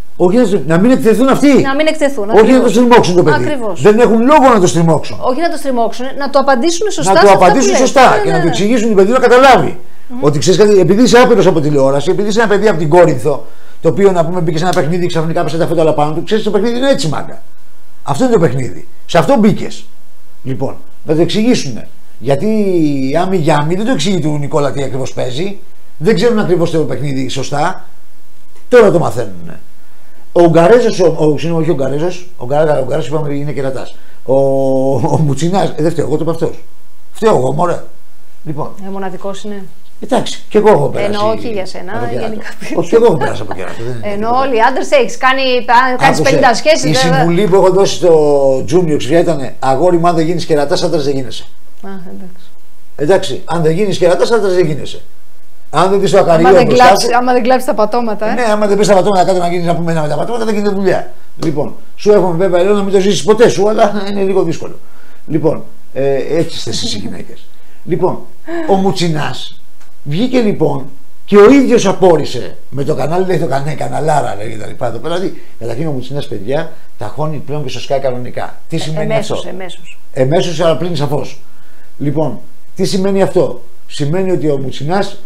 Όχι να μην εκτεθούν αυτοί. Να μην εκτεθούν. Όχι να το στριμώξουν το παιδί. Ακριβώς. Δεν έχουν λόγο να το στριμώξουν. Όχι να το στριμώξουν, να το απαντήσουν σωστά. Να το απαντήσουν σωστά ναι, και ναι, να το εξηγήσουν το παιδί να καταλάβει. Mm. Ότι ξέρει κάτι, επειδή είσαι άπειρος από τηλεόραση, επειδή είσαι ένα παιδί από την Κόρινθο, το οποίο να πούμε μπήκε σε ένα παιχνίδι και ξαφνικά πέσε τα φώτα όλα πάνω του, ξέρει το παιχνίδι είναι έτσι μάγκα. Αυτό είναι το παιχνίδι. Σε αυτό μπήκε. Λοιπόν, να το εξηγήσουν. Γιατί οι άμοι γιάμοι δεν το εξηγεί του Νικόλα τι ακριβώς παίζει, δεν ξέρουν ακριβώς το παιχνίδι σωστά. Τώρα το μαθαίνουν. Ο Ουγγαρέζος, ο, ο, συγγνώμη, όχι ο Ουγγαρέζος, ο Ουγγαρέζος είπαμε είναι κερατάς. Ο, ο Μουτσινάς, ε, δεν φταίω, εγώ το είπα αυτός. Φταίω εγώ, μωρέ. Λοιπόν. Ε, μοναδικός είναι. Εντάξει, και εγώ έχω περάσει. Ενώ όχι για σένα, γενικά. Όχι, και εγώ έχω περάσει από κερατό. Ενώ όλοι οι άντρες έχεις κάνει πενήντα σχέσεις. Η συμβουλή που έχω δώσει στο Junior Ξηφιά ήταν αγόρι μου, αν δεν γίνεις κερατάς, άντρας δεν γίνεσαι. Α, εντάξει. Εντάξει, αν δεν γίνεις κερατάς, άντρας δεν γίνεσαι. Αν δεν δεις το ακαριό άμα δεν κλάψεις τα πατώματα. Ε. Ναι, άμα δεν πεις τα πατώματα κάτω να γίνεις να πούμε ένα με τα πατώματα, δεν γίνεται δουλειά. Λοιπόν, σου εύχομαι βέβαια λέω να μην το ζήσεις ποτέ σου, αλλά είναι λίγο δύσκολο. Λοιπόν, ε, έτσι είστε εσείς οι γυναίκες. Λοιπόν, ο Μουτσινάς βγήκε λοιπόν και ο ίδιος απόρρισε με το κανάλι, λέει το κανέ, καναλάρα λέει και τα λοιπά. Δηλαδή, καταρχήν ο Μουτσινάς παιδιά τα χώνει πλέον και στο Sky κανονικά. Τι σημαίνει εμέσως, αυτό? Εμέσως. Εμέσως, αλλά πλην σαφώς. Λοιπόν, τι σημαίνει αυτό? Σημαίνει ότι ο Μουτσινάς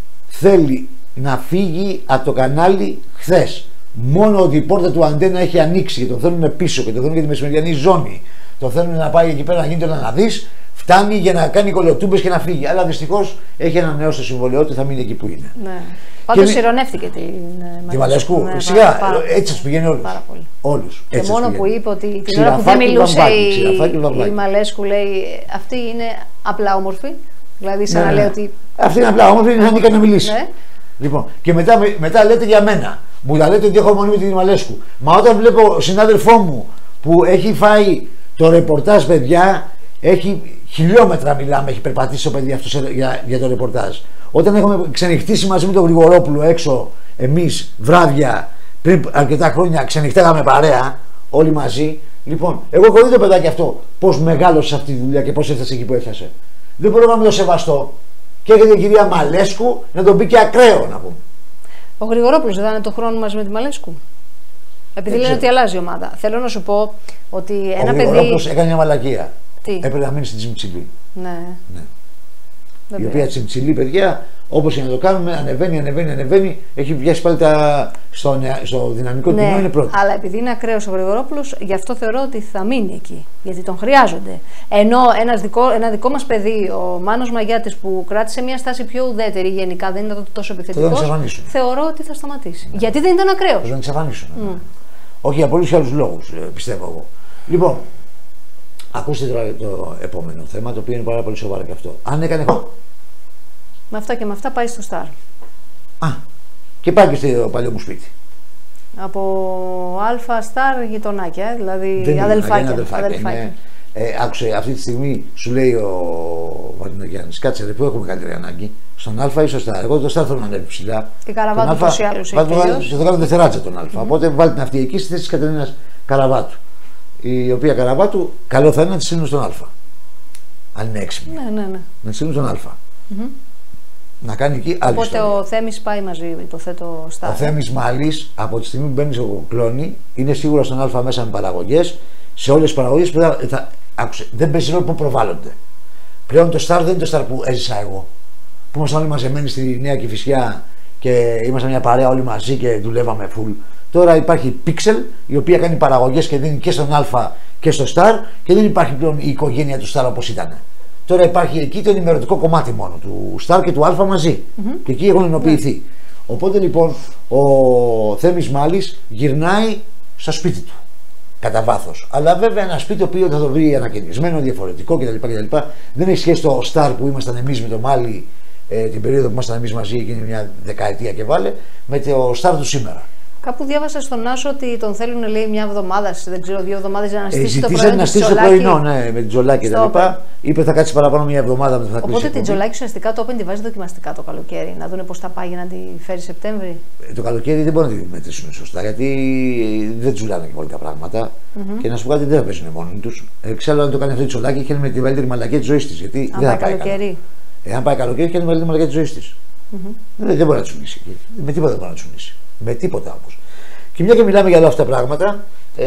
θέλει να φύγει από το κανάλι χθες. Μόνο ότι η πόρτα του αντένα έχει ανοίξει και τον θέλουν πίσω και τον θέλουν για τη μεσημεριανή ζώνη. Τον θέλουν να πάει εκεί πέρα να γίνει το να δεις. Φτάνει για να κάνει κολοτούμπες και να φύγει. Αλλά δυστυχώς έχει ανανεώσει το συμβολαιό του, θα μείνει εκεί που είναι. Ναι. Πάντως ειρωνεύτηκε την τη Μαλέσκου. Ναι, σιγά, πάρα, πάρα, έτσι τους πηγαίνει όλους. Πάρα πολύ. Όλους. Και μόνο που είπε ότι την ώρα που δεν μιλούσε η, η Μαλέσκου λέει αυτή είναι απλά όμορφη. Δηλαδή σαν ναι, να λέει ότι. Αυτή είναι απλά όμορφη, είναι ανήκα να μιλήσει. Ναι. Λοιπόν, και μετά, μετά λέτε για μένα. Μου τα λέτε ότι έχω μονή με την Μαλέσκου. Μα όταν βλέπω συνάδελφό μου που έχει φάει το ρεπορτάζ, παιδιά, έχει χιλιόμετρα μιλάμε, έχει περπατήσει το παιδί αυτό για, για το ρεπορτάζ. Όταν έχουμε ξενυχτήσει μαζί με τον Γρηγορόπουλο έξω, εμείς βράδια, πριν αρκετά χρόνια ξενυχτάγαμε παρέα, όλοι μαζί. Λοιπόν, εγώ έχω δει το παιδάκι αυτό πώς μεγάλωσε αυτή τη δουλειά και πώς έφτασε εκεί που έφτασε. Δεν μπορώ να μην το σεβαστώ. Και έρχεται η κυρία Μαλέσκου να τον πει και ακραίο να πούμε. Ο Γρηγορόπουλος δεν θα είναι το χρόνο μαζί με τη Μαλέσκου. Επειδή λένε ότι αλλάζει η ομάδα. Θέλω να σου πω ότι ένα ο παιδί. Ο Γρηγορόπουλος έκανε μια μαλακία. Τι? Έπρεπε να μείνει στην Τσιμτσιλή. Ναι. ναι. Η οποία Τσιμτσιλή, παιδιά, όπως και να το κάνουμε, ανεβαίνει, ανεβαίνει, ανεβαίνει. Έχει πιάσει πάλι τα... στο, στο δυναμικό ναι, κοινό, είναι πρώτη. Αλλά επειδή είναι ακραίος ο Γρηγορόπουλος, γι' αυτό θεωρώ ότι θα μείνει εκεί. Γιατί τον χρειάζονται. Ενώ ένας δικό, ένα δικό μας παιδί, ο Μάνος Μαγιάτης, που κράτησε μια στάση πιο ουδέτερη γενικά, δεν ήταν τόσο επιθετικός, θεωρώ ότι θα σταματήσει. Ναι. Γιατί δεν ήταν ακραίος. Θα τον εξαφανίσουν. Mm. Όχι για πολλούς και άλλους λόγους, πιστεύω εγώ. Λοιπόν, ακούστε τώρα το επόμενο θέμα, το οποίο είναι πάρα πολύ σοβαρό και αυτό. Αν έκανε. Με αυτά και με αυτά πάει στο Σταρ. Α, και πάει και στο παλιό μου σπίτι. Από Αλφα Σταρ γειτονάκια, ε, δηλαδή δεν αδελφάκια. Είναι αδελφάκια. αδελφάκια. Είναι, ε, άκουσε, αυτή τη στιγμή σου λέει ο Βαρδινογιάννης, κάτσε ρε, πού έχουμε καλύτερη ανάγκη, στον Α ή στο Σταρ. Εγώ το Σταρ θέλω να ανέβει ψηλά. Η Καραβάτου ούτως ή άλλως έχει τελειώσει. Και το κάνω δευτεράτσα τον Α. Mm-hmm. Οπότε βάλτε την αυτή εκεί στη θέση της Κατερίνας Καραβάτου. Η οποία Καραβάτου, καλό θα είναι να τη στείλουν στον Α. Αν είναι έξυπνη. Ναι, ναι, ναι. Να τη στείλουν στον Α. Mm-hmm. Να κάνει εκεί άλλη Οπότε ιστορία. ο Θέμης πάει μαζί, υποθέτω, στα. Ο Θέμης Μάλης, από τη στιγμή που μπαίνει στο κλόνι, είναι σίγουρα στον Α μέσα με παραγωγές. Σε όλες τις παραγωγές που θα, θα, άκουσε, δεν παίζει ρόλο που προβάλλονται. Πλέον το Σταρ δεν είναι το Σταρ που έζησα εγώ. Που ήμασταν όλοι μαζεμένοι στη Νέα Κηφισιά και ήμασταν μια παρέα όλοι μαζί και δουλεύαμε full. Τώρα υπάρχει Pixel, η οποία κάνει παραγωγές και δίνει και στον Α και στο Σταρ, και δεν υπάρχει πλέον η οικογένεια του Σταρ όπως ήταν. Τώρα υπάρχει εκεί το ενημερωτικό κομμάτι μόνο του Σταρ και του Α μαζί. Mm-hmm. Και εκεί έχουν ενοποιηθεί. Yeah. Οπότε λοιπόν ο Θέμης Μάλης γυρνάει στο σπίτι του. Κατά βάθος. Αλλά βέβαια ένα σπίτι το οποίο θα το βρει ανακαινισμένο, διαφορετικό κτλ. κτλ. Δεν έχει σχέση το Σταρ που ήμασταν εμείς με το Μάλι ε, την περίοδο που ήμασταν εμείς μαζί, εκείνη μια δεκαετία και βάλε, με το Σταρ του σήμερα. Κάπου διάβασα στον Άσο ότι τον θέλουν, λέει, μια εβδομάδα, δεν ξέρω, δύο εβδομάδες για να στήσει ε, το πρωινό. να στήσει το πρωινό, ναι, με την Τζολάκη και τα λοιπά. Είπε θα κάτσει παραπάνω μια εβδομάδα με το θα κλείσει. Οπότε την Τζολάκη ουσιαστικά το Open τη βάζει δοκιμαστικά το καλοκαίρι, να δουν πώς θα πάει για να τη φέρει Σεπτέμβρη. Ε, το καλοκαίρι δεν μπορεί να τη μετρήσουν σωστά, γιατί δεν τζουλάνε και πολύ τα πράγματα. Mm-hmm. Και να σου πω κάτι, δεν θα παίζουν μόνοι του. Ε, ξέρω αν το κάνει αυτό η Τζολάκη, είχε με τη μεγαλύτερη μαλακία τη ζωή τη. Γιατί αν δεν θα πάει καλοκαίρι. Εάν πάει καλοκαίρι, είχε τη μεγαλύτερη μαλακία τη ζωή τη. Mm-hmm. Δεν, δεν μπορεί να τσουνίσει εκεί. Με τίποτα δεν μπορεί να τσουνίσει. Με τίποτα όμω. Και μια και μιλάμε για όλα αυτά τα πράγματα, ε,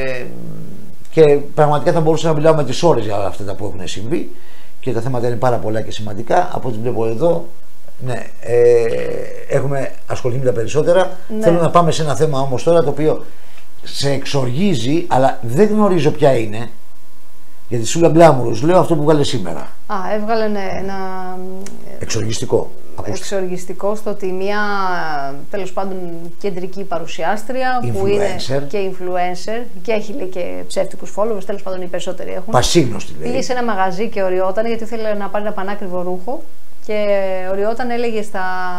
και πραγματικά θα μπορούσα να μιλάω με τις ώρες για όλα αυτά τα που έχουν συμβεί, και τα θέματα είναι πάρα πολλά και σημαντικά. Από ό,τι βλέπω εδώ, ναι, ε, έχουμε ασχοληθεί με τα περισσότερα. Ναι. Θέλω να πάμε σε ένα θέμα όμως τώρα το οποίο σε εξοργίζει, αλλά δεν γνωρίζω ποια είναι. Για τη Σούλα Γκλάμουρους, λέω αυτό που βγάλε σήμερα. Α, έβγαλε ναι, ένα. Εξοργιστικό. Εξοργιστικό στο ότι μια τέλος πάντων κεντρική παρουσιάστρια influencer. Που είναι και influencer και έχει, λέει, και ψεύτικους followers, τέλος πάντων οι περισσότεροι έχουν. Πασίγνωστη, λέει. Πήγε σε ένα μαγαζί και οριόταν γιατί ήθελε να πάρει ένα πανάκριβο ρούχο και οριόταν, έλεγε στα.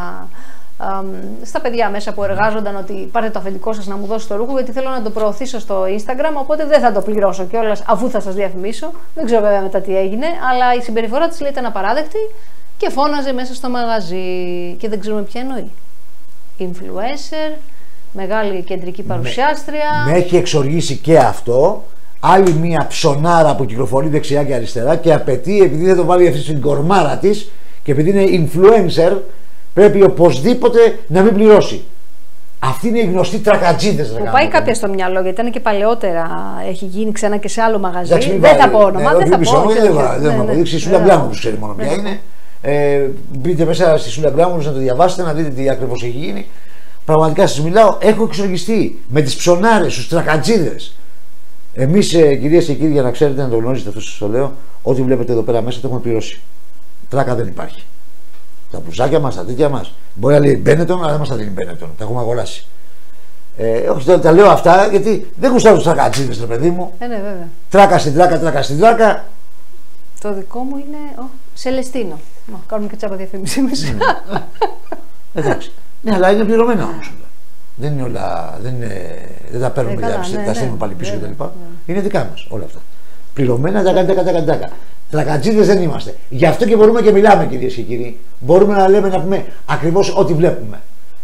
στα παιδιά μέσα που εργάζονταν ότι πάρτε το αφεντικό σας να μου δώσει το ρούχο, γιατί θέλω να το προωθήσω στο Instagram, οπότε δεν θα το πληρώσω κιόλας αφού θα σας διαφημίσω. Δεν ξέρω βέβαια μετά τι έγινε, αλλά η συμπεριφορά της, λέει, ήταν απαράδεκτη και φώναζε μέσα στο μαγαζί και δεν ξέρουμε ποια εννοεί. Influencer, μεγάλη κεντρική παρουσιάστρια. Με, με έχει εξοργήσει και αυτό. Άλλη μία ψωνάρα που κυκλοφορεί δεξιά και αριστερά και απαιτεί, επειδή δεν το βάλει αυτή στην κορμάρα της και επειδή είναι influencer, πρέπει οπωσδήποτε να μην πληρώσει. Αυτή είναι οι γνωστοί τρακατζίδες. Μου πάει κάποια στο μυαλό, γιατί ήταν και παλαιότερα, έχει γίνει ξανά και σε άλλο μαγαζί. Εντάξει, δεν θα πω όνομα, ναι, δεν θα πω. Δεν θα πω αποδείξει. Η Σούλα Γκλάμουρους ξέρει μόνο ποια είναι. Ε, μπείτε μέσα στη Σούλα Γκλάμουρους να το διαβάσετε, να δείτε τι ακριβώς έχει γίνει. Πραγματικά σας μιλάω, έχω εξοργιστεί με τις ψωνάρες, τους τρακατζίδες. Εμείς, ε, κυρίες και κύριοι, για να ξέρετε, να το γνωρίζετε αυτό σας το λέω, ό,τι βλέπετε εδώ πέρα μέσα το έχουμε πληρώσει. Τράκα δεν υπάρχει. Τα μπουζάκια μας, τα τέτοια μας. Μπορεί να λέει Μπένετον, αλλά δεν μας τα δίνει Μπένετον. Τα έχουμε αγοράσει. Ε, όχι, τα λέω αυτά γιατί δεν γουστάρω τους τρακατσίδες, ρε παιδί μου. Ε, ναι, βέβαια. Τράκα στην τράκα, τράκα στην τράκα. Το δικό μου είναι ο Σελεστίνο. Μα, κάνουμε και τσάπα διαφήμιση μέσα. Εντάξει. Ναι, αλλά είναι πληρωμένα όμως. Δεν είναι όλα. Δεν, είναι, δεν τα παίρνουμε, ε, καλά, ναι, τα στέλνουμε ναι, πάλι πίσω κτλ. Ναι. Είναι δικά μας όλα αυτά. Πληρωμένα, τάκα, τάκα, τάκα, τάκα. Τρακατζίδες δεν είμαστε. Γι' αυτό και μπορούμε και μιλάμε, κυρίες και κύριοι. Μπορούμε να λέμε, να πούμε ακριβώς ό,τι βλέπουμε.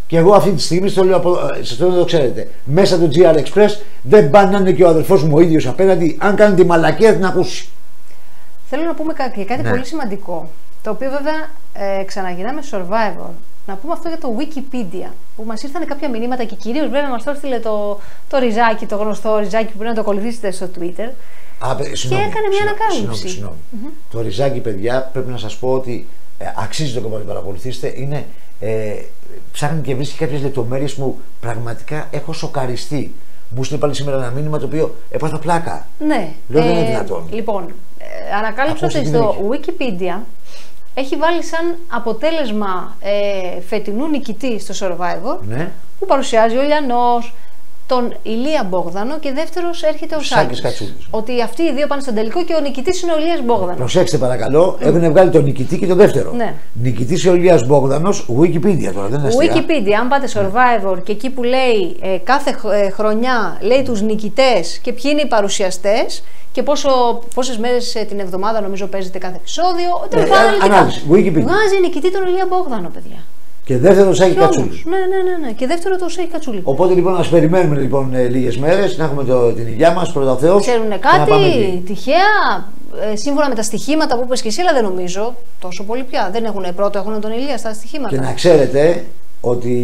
Και εγώ αυτή τη στιγμή, στο λέω, σας το λέω να το ξέρετε, μέσα το τζι αρ Express δεν πάνε και ο αδερφός μου ο ίδιος απέναντι, αν κάνει τη μαλακία την ακούσει. Θέλω να πούμε κάτι, κάτι ναι. πολύ σημαντικό, το οποίο βέβαια ε, ξαναγυρνάμε Survivor. Να πούμε αυτό για το Wikipedia, που μας ήρθαν κάποια μηνύματα και κυρίως βέβαια μας το έστειλε το, το Ριζάκι, το γνωστό Ριζάκι που πρέπει να το ακολουθήσετε στο Twitter. Α, και συγνώμη, έκανε μια ανακάλυψη. Συγγνώμη, συγγνώμη. Mm-hmm. Το Ριζάκι, παιδιά, πρέπει να σας πω ότι ε, αξίζει το κομμάτι να παρακολουθήσετε. Είναι, ε, ψάχνει και βρίσκει κάποιες λεπτομέρειες που πραγματικά έχω σοκαριστεί. Μου στείλε πάλι σήμερα ένα μήνυμα το οποίο έπαθα πλάκα. Ναι. Λέω, δεν είναι δυνατόν. Λοιπόν, ε, ανακάλυψα ότι στο Wikipedia έχει βάλει σαν αποτέλεσμα ε, φετινού νικητή στο Survivor, ναι. που παρουσιάζει ο Λιανός, τον Ηλία Μπόγδανο και δεύτερος έρχεται ο Σάκης. Κατσούλης. Ότι αυτοί οι δύο πάνε στον τελικό και ο νικητής είναι ο Ηλίας Μπόγδανος. Προσέξτε παρακαλώ, mm. έχουν βγάλει τον νικητή και τον δεύτερο. Ναι. Νικητής ο Ηλίας Μπόγδανος, Wikipedia τώρα, δεν είναι αστεία. Wikipedia, αν πάτε Survivor ναι. και εκεί που λέει ε, κάθε ε, χρονιά λέει τους νικητές και ποιοι είναι οι παρουσιαστές και πόσο, πόσες μέρες ε, την εβδομάδα νομίζω παίζεται κάθε επεισόδιο. Ναι, ανάλυση, Wikipedia. Βγάζει νικητή τον Ηλία Μπόγδανο, παιδιά. Και δεύτερο το Σάκη Κατσούλη. Ναι, ναι, ναι, ναι. Και δεύτερο το Σάκη Κατσούλη. Οπότε λοιπόν, να περιμένουμε λοιπόν λίγες μέρες να έχουμε το, την υγειά μας, πρώτα Θεός. Ξέρουν κάτι τυχαία, ε, σύμφωνα με τα στοιχήματα που είπες και εσύ, αλλά δεν νομίζω τόσο πολύ πια. Δεν έχουν πρώτο, έχουν τον Ηλία στα στοιχήματα. Και να ξέρετε ότι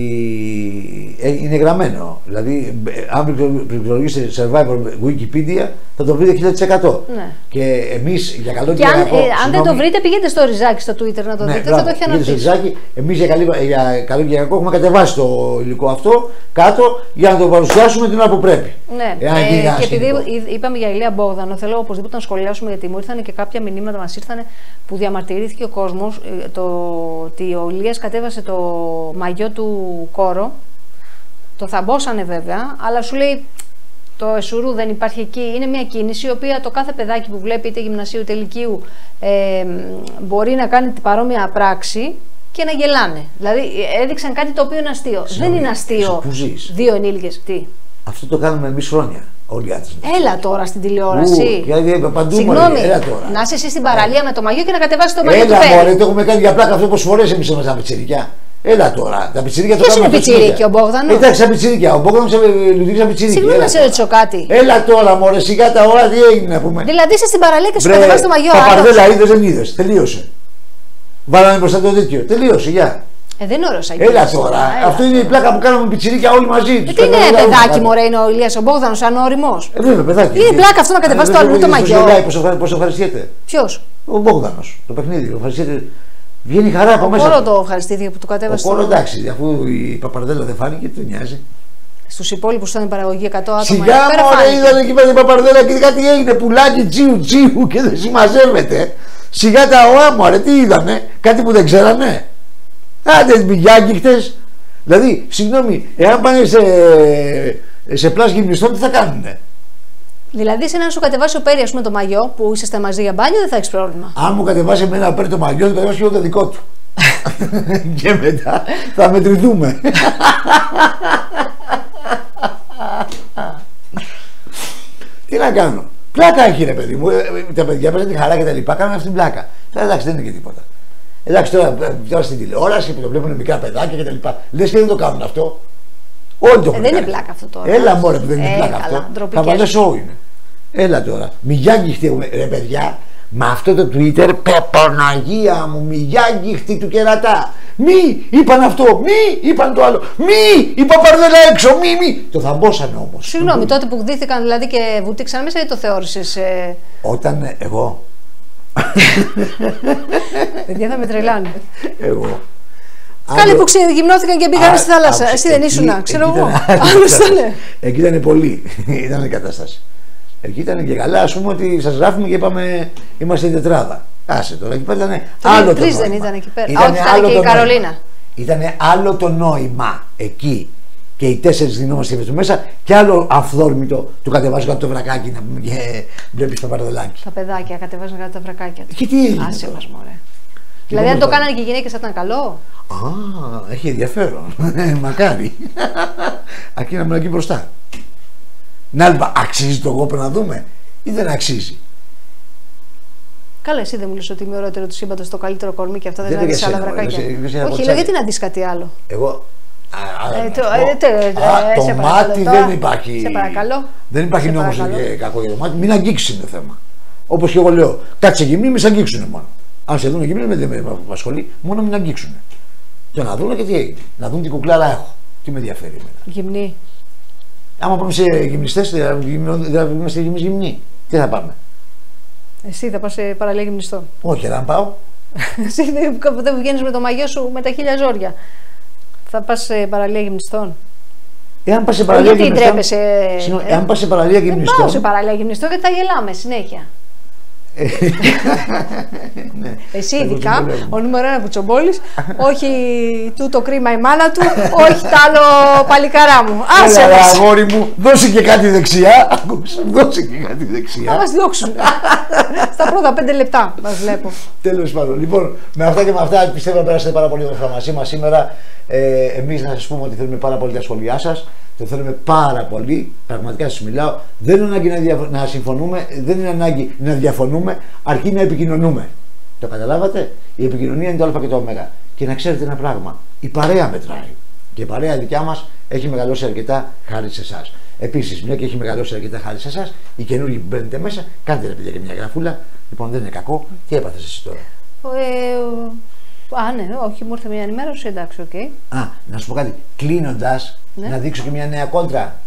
είναι γραμμένο. Δηλαδή, αν πληκτρολογήσετε Survivor Wikipedia, θα το βρείτε χίλια τοις εκατό. Ναι. Και εμείς για καλό και, και για κακό. Αν, ε, αν δεν το βρείτε, πηγαίνετε στο Ριζάκι στο Twitter να το ναι, δείτε. μπράβο, θα το έχει αναρτήσει. Στο Ριζάκι, εμείς για, για καλό και για κακό έχουμε κατεβάσει το υλικό αυτό κάτω για να το παρουσιάσουμε την ώρα που πρέπει. Ναι. Ε, και επειδή είπαμε για Ηλία Μπόγδανο, θέλω οπωσδήποτε να σχολιάσουμε, γιατί μου ήρθαν και κάποια μηνύματα μας ήρθαν που διαμαρτυρήθηκε ο κόσμος το, ότι ο Ηλίας κατέβασε το μαγιό του Κόρο. Το θαμπόσανε βέβαια, αλλά σου λέει το εσουρού δεν υπάρχει εκεί. Είναι μια κίνηση η οποία το κάθε παιδάκι που βλέπει είτε γυμνασίου είτε ηλικίου ε, μπορεί να κάνει την παρόμοια πράξη και να γελάνε. Δηλαδή έδειξαν κάτι το οποίο είναι αστείο. Σε δεν είναι αστείο δύο ενήλικες. Τι? Αυτό το κάνουμε εμείς χρόνια. Όλοι έλα τώρα στην τηλεόραση. Ου, παντού, συγγνώμη, έλα τώρα. να είσαι εσύ στην παραλία με το μαγιό και να κατεβάσει το μαγιό του Έλα, Πέρι. μωρέ, το έχουμε κάνει για πλάκα αυτό πόσες φορές εμείς είμαστε τα πιτσιρικιά. Έλα τώρα, τα πιτσιρίκια το κάνουμε. Ποιος είναι πιτσιρίκι, ο Μπόγδανος? Εντάξει, σαν πιτσιρίκια. Ο Μπόγδανος λειτουργεί σαν πιτσιρίκι. Συγγνώμη να σε ρωτήσω κάτι. Έλα τώρα, μωρέ, σιγά τα ώρα τι έγινε να πούμε. Δηλαδή είσαι στην παραλία και σου κατεβάζει το μαγιό. Παπαρδέλα, είδες δεν είδες. Τελείωσε. Βάλαμε μπροστά το τέτοιο. Τελείωσε, γεια. Ε, δεν είναι ωραίος Έλα τώρα. Έλα. Αυτό είναι η πλάκα που κάναμε πιτσιρίκια όλοι μαζί. Ε, τι είναι παιδάκι, μωρέ, είναι ο Ηλίας ο Μπόγδανος, αν οριμός. Ε, βέβαια, παιδάκι. Είναι πλάκα αυτό να κατεβάσει το αλλού το μαγιό. Πώς ευχαριστιέται. Ποιος? Ο Μπόγδανος. Το παιχνίδι. Ευχαριστιέται. Βγαίνει χαρά από ο μέσα. Κόρο το ευχαριστήθηκε που του κατέβασε. Ο Κόρο εντάξει, αφού η Παπαρδέλα δεν φάνηκε, τον νοιάζει. Στους υπόλοιπους ήταν η παραγωγή εκατό άτομα. Σιγά μωρέ, είδαν εκεί πέρα την Παπαρδέλα και κάτι έγινε. Πουλάκι τσίου τσίου και δεν συμμαζεύεται. Σιγά τα οά μωρέ, τι είδανε, κάτι που δεν ξέρανε. Άντε μηγιάγκηχτες. Δηλαδή, συγγνώμη, εάν πάνε σε, σε πλάς γυμνιστών, τι θα κάνουνε. Δηλαδή, σε να σου κατεβάσει ο Πέρι, ας πούμε, το μαγιό που είσαστε μαζί για μπάνιο, δεν θα έχεις πρόβλημα. Αν μου κατεβάσει εμένα ο Πέρι το μαγιό, θα κατεβάσει και το δικό του. Και μετά θα μετρηθούμε. Τι να κάνω. Πλάκα έχει ρε παιδί μου. Τα παιδιά παίζουν τη χαρά και τα λοιπά. Κάνουν αυτή την πλάκα. Τώρα εντάξει, δεν είναι και τίποτα. Εντάξει, τώρα, τώρα στην τηλεόραση που το βλέπουν μικρά παιδάκια και τα λοιπά. Λες και δεν το κάνουν αυτό. Όλοι το ε, δεν είναι πλάκα αυτό τώρα. Έλα μωρέ που δεν είναι ε, πλάκα καλά, αυτό. Χαβαλέ σοου είναι. Έλα τώρα. Μηγιάγκηχτη ρε παιδιά. Με αυτό το Twitter, Παναγία μου, μηγιάγκηχτη του κερατά. Μη είπαν αυτό, μη είπαν το άλλο. Μη η Παπαρδέλα έξω, μη, μη. Το θαμπόσανε όμως. Συγγνώμη, τότε που γδύθηκαν δηλαδή και βουτήξαν μέσα ή το θεώρησες. Ε... Όταν εγώ. Παιδιά θα με τρελάνε. Εγώ. Κάλοι που ξεγυμνώθηκαν και πήγαν στη θάλασσα. Εσύ δεν ήσουν, ξέρω εγώ. Εκεί ήταν πολύ. Ήταν η κατάσταση. Εκεί ήταν και καλά, ας πούμε ότι σας γράφουμε και είπαμε είμαστε η τετράδα. Άσε τώρα, εκεί πέρα ήταν άλλο το νόημα. Δεν ήταν εκεί πέρα. Ήταν άλλο και η Καρολίνα. Ήταν άλλο το νόημα εκεί. Και οι τέσσερις γινόμαστε και μέσα και άλλο αυθόρμητο του κατεβάζω κάτω το βρακάκι να πούμε και βλέπεις το παραδολάκι. Τα παιδάκια κατεβάζουν κάτω τα βρακάκια του. Και τι έγινε. Άσε μας μωρέ. Δηλαδή αν το κάνανε και οι γυναίκες θα ήταν καλό. Α, έχει ενδιαφέρον. Μακάρι. Ακεί να ήμουν εκεί μπροστά. Να αξίζει το γόπε να δούμε ή δεν αξίζει. Καλά, εσύ δεν μου λες ότι είμαι ωραιότερο του σύμπαντος, το καλύτερο κορμί και αυτά δεν είναι άλλα βρακάκια. Όχι, λέω γιατί να δεις κάτι άλλο. Εγώ Α, το μάτι δεν υπάρχει. Σε παρακαλώ. Δεν υπάρχει νόμος και κακό για το μάτι. Μην αγγίξει είναι το θέμα. Όπως και εγώ λέω, κάτσε γυμνή, μη σε αγγίξουν μόνο. Αν σε δουν γυμνή, δεν με απασχολεί, μόνο μην αγγίξουν. Και να δουν και τι έγινε. Να δουν τι κουκλάρα έχω. Τι με ενδιαφέρει εμένα. Γυμνή. Άμα πάμε σε γυμνιστές, δεν είμαστε εμείς γυμνοί. Τι θα πάμε. Εσύ θα πας σε παραλία γυμνιστών. Όχι, δεν πάω. Εσύ δεν βγαίνεις με το μαγιό σου με τα χίλια ζόρια. Θα πας σε παραλία γυμνιστών. Εάν πας σε παραλία γιατί γυμνιστών. τρέπεσαι. Συνο... Εάν πας σε παραλία γυμνιστών. Δεν πάω σε παραλία γυμνιστών γιατί θα γελάμε συνέχεια. Ναι. Εσύ ειδικά, ο νούμερο ένα Βουτσομπόλης, όχι τούτο κρίμα η μάνα του, όχι τ' άλλο παλικαρά μου. Άσε μας. Αγόρι μου, δώσε και κάτι δεξιά. Δώσε και κάτι δεξιά. Θα μας διώξουν. Στα πρώτα πέντε λεπτά μας βλέπω. Τέλος πάντων. Λοιπόν, με αυτά και με αυτά πιστεύω να περάσετε πάρα πολύ όμορφα μαζί μας σήμερα. Ε, εμείς να σας πούμε ότι θέλουμε πάρα πολύ τα σχόλιά σας. Το θέλουμε πάρα πολύ, πραγματικά σας μιλάω. Δεν είναι ανάγκη να, δια... να συμφωνούμε, δεν είναι ανάγκη να διαφωνούμε, αρκεί να επικοινωνούμε. Το καταλάβατε? Η επικοινωνία είναι το Α και το Ω. Και να ξέρετε ένα πράγμα, η παρέα μετράει. Και η παρέα δικιά μας έχει μεγαλώσει αρκετά χάρη σε εσάς. Επίσης, μια και έχει μεγαλώσει αρκετά χάρη σε εσάς, οι καινούργοι που μπαίνετε μέσα, κάντε ρε παιδιά και μια γραφούλα. Λοιπόν, δεν είναι κακό. Τι έπαθες εσύ τώρα? Ε, α, ναι, όχι, μου ήρθε μια ενημέρωση, εντάξει, οκ. Okay. Α, να σου πω κάτι. Κλείνοντας, ναι. Να δείξω και μια νέα κόντρα. Α,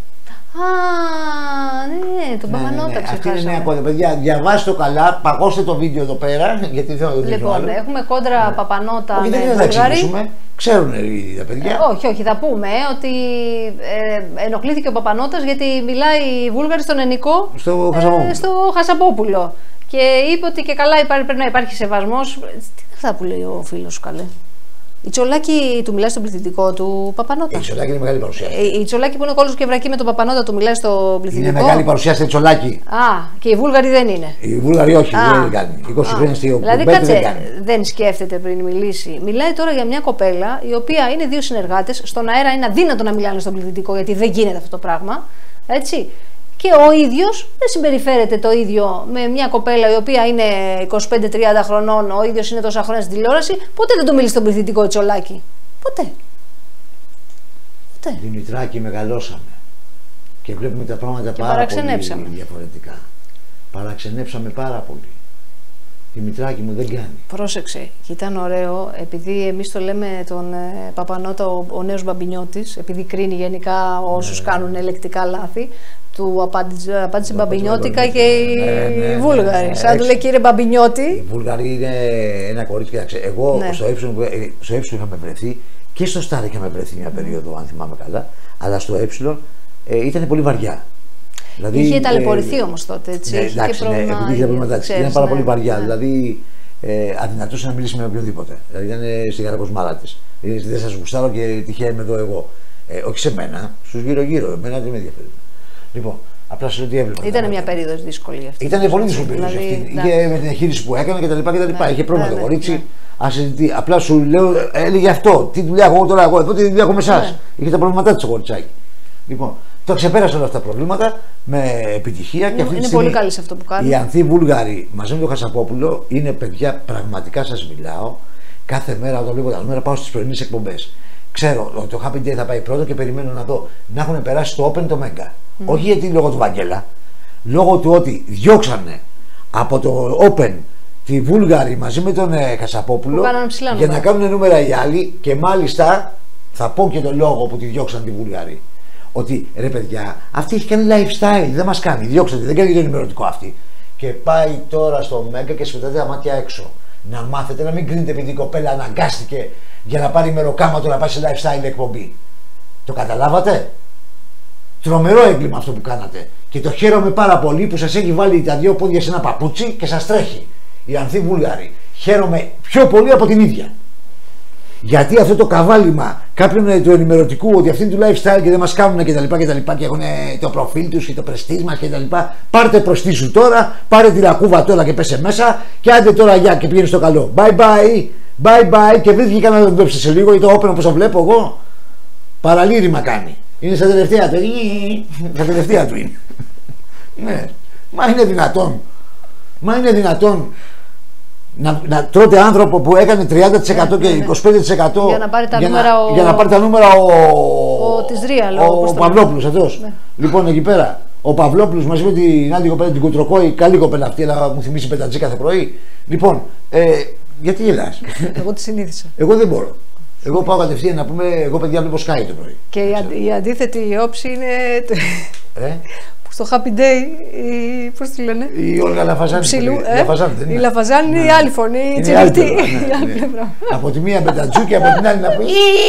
ναι, τον ναι, Παπανότα ναι, ναι. Αυτή είναι νέα κόντρα. Παιδιά, διαβάστε το καλά, παγώστε το βίντεο εδώ πέρα, γιατί θέλω να το δείξω. Λοιπόν, άλλο. Έχουμε κόντρα ναι. Παπανότα. Όχι, δεν είναι να εξηγήσουμε. Ξέρουν οι τα παιδιά. Ε, όχι, όχι, θα πούμε ότι ε, ενοχλήθηκε ο Παπανότας γιατί μιλάει Βούλγαρη στον Ενικό στο, ε, στο Χασαπόπουλο. Και είπε ότι και καλά υπάρχει, πρέπει να υπάρχει σεβασμός. Τι είναι αυτά που λέει ο φίλος σου, καλέ? Η Τσολάκη του μιλάει στον πληθυντικό του Παπανότα. Η Τσολάκη είναι μεγάλη παρουσιάστρια. Η, η Τσολάκη που είναι κόλος και βρακή με τον Παπανότα του μιλάει στον πληθυντικό. Είναι μεγάλη παρουσιάστρια η Τσολάκη. Α, και οι Βούλγαροι δεν είναι. Οι Βούλγαροι όχι, Α, δεν κάνει. είκοσι χρόνια στη Δηλαδή κάτσε, δεν, δεν σκέφτεται πριν μιλήσει. Μιλάει τώρα για μια κοπέλα η οποία είναι δύο συνεργάτες. Στον αέρα είναι αδύνατο να μιλάνε στον πληθυντικό γιατί δεν γίνεται αυτό το πράγμα. Έτσι. Και ο ίδιος δεν συμπεριφέρεται το ίδιο με μια κοπέλα η οποία είναι είκοσι πέντε τριάντα χρονών, ο ίδιος είναι τόσα χρόνια στην τηλεόραση. Ποτέ δεν το μίλησε στον πληθυντικό Τσολάκη. Ποτέ. Ποτέ. Δημητράκη, μεγαλώσαμε και βλέπουμε τα πράγματα και πάρα πολύ διαφορετικά. Παραξενέψαμε πάρα πολύ. Δημητράκη μου δεν κάνει. Πρόσεξε, και ήταν ωραίο, επειδή εμείς το λέμε τον ε, Παπανότα ο, ο νέος Μπαμπινιώτης, επειδή κρίνει γενικά όσους ναι, κάνουν ελεκτικά λάθη, του απάντησε, απάντησε Μπαμπινιώτικα και οι ναι, ναι, Βούλγαροι. Ναι, σαν του λέει κύριε Μπαμπινιώτη. Οι Βούλγαροι είναι ένα κορίτσι, κοιτάξτε. Εγώ ναι. στο ε είχαμε βρεθεί και στο Στάρ είχαμε βρεθεί μια περίοδο, αν θυμάμαι καλά, αλλά στο ε ε, ήταν πολύ βαριά. Δηλαδή, είχε ταλαιπωρηθεί ε, όμως τότε, έτσι. Ναι, εντάξει, ναι, επειδή είχε προβλήματα. Ήταν πάρα ναι, πολύ βαριά. Ναι. Δηλαδή, ε, αδυνατούσε να μιλήσει με οποιονδήποτε. Δηλαδή, ήταν στη γαρακοσμάρα τη. Δηλαδή, δεν σα γουστάρω και τυχαία είμαι εδώ εγώ. Ε, όχι σε μένα, στου γύρω-γύρω. Εμένα δεν με ενδιαφέρει. Λοιπόν, απλά σου λέω τι έβλεπα. Ήταν μια περίοδο δύσκολη αυτή. Ήταν πολύ δύσκολη περίοδο αυτή. Είχε με την εγχείρηση που έκανε κτλ. Είχε πρόβλημα το κορίτσι. Ασυζητή. Απλά σου λέω, έλεγε αυτό. Τι δουλειά έχω τώρα, εγώ εδώ, τι δουλειά έχω με εσά. Είχε τα προβλήματά τη ο κοριτσάκι. Λοιπόν, το ξεπέρασε όλα αυτά τα προβλήματα με επιτυχία είναι, και αυτή είναι τη στιγμή, πολύ καλή σε αυτό που κάνει. Οι ανθοί Βούλγαροι μαζί με τον Χασαπόπουλο είναι παιδιά, πραγματικά σας μιλάω. Κάθε μέρα όταν βλέπω τα νούμερα πάω στις πρωινές εκπομπές. Ξέρω ότι το Happy Day θα πάει πρώτο και περιμένω να δω να έχουν περάσει στο Open το Mega. Mm. Όχι γιατί λόγω του Βαγγέλα, λόγω του ότι διώξανε από το Open τη Βούλγαρη μαζί με τον ε, Χασαπόπουλο για να κάνουν νούμερα οι άλλοι και μάλιστα θα πω και τον λόγο που τη διώξαν τη Βούλγαρη. Ότι ρε παιδιά, αυτή έχει κάνει lifestyle, δεν μας κάνει, διώξτε, δεν κάνει το ενημερωτικό αυτή. Και πάει τώρα στο Μέγκα και σπιτάτε τα μάτια έξω. Να μάθετε να μην κρίνετε επειδή η κοπέλα αναγκάστηκε για να πάρει μεροκάματο να πάει σε lifestyle εκπομπή. Το καταλάβατε? Τρομερό έγκλημα αυτό που κάνατε. Και το χαίρομαι πάρα πολύ που σας έχει βάλει τα δύο πόδια σε ένα παπούτσι και σας τρέχει. Η ανθή Βούλγαρη. Χαίρομαι πιο πολύ από την ίδια. Γιατί αυτό το καβάλιμα κάποιον του ενημερωτικού ότι αυτοί είναι του lifestyle και δεν μας κάνουν κτλ. Και, και, και έχουν το προφίλ τους και το πρεστίζ μας κτλ. Πάρτε προστίσου τώρα, πάρε τη λακκούβα τώρα και πέσε μέσα και άντε τώρα γεια και πήγαινε στο καλό. Bye bye, bye bye και βρήκε κανένα να το δουλέψει σε λίγο ή το open όπως το βλέπω εγώ. Παραλήρημα κάνει. Είναι στα τελευταία του. Στα τελευταία του είναι. Ναι, μα είναι δυνατόν. Μα είναι δυνατόν Να, να τρώτε άνθρωπο που έκανε τριάντα τοις εκατό ναι, και ναι, ναι. είκοσι πέντε τοις εκατό για να πάρει τα για νούμερα να, ο, για να πάρει τα νούμερα ο, ο, της Real, ο, ο Παυλόπουλος αυτός. Ναι. Λοιπόν, εκεί πέρα ο Παυλόπουλος μαζί με την άλλη κοπέλα, την Κουτροκόη, καλή κοπέλα αυτή, αλλά μου θυμίσει πεντατζή κάθε πρωί. Λοιπόν, ε, γιατί γελάς? Εγώ τη συνήθισα. Εγώ δεν μπορώ. Εγώ πάω κατευθείαν να πούμε, εγώ παιδιά βλέπω Sky το πρωί. Και η, αντι, η αντίθετη όψη είναι. Ε? Στο Happy Day, η, πώς τη λένε, η Όλγα Λαφαζάνη. Ψηλού, η Λαφαζάνη, δεν είναι. Η Λαφαζάνη είναι, ναι, η άλλη φωνή, η τσιριχτή. Ναι, ναι. Από τη μία μπετατζού και από την άλλη να πει.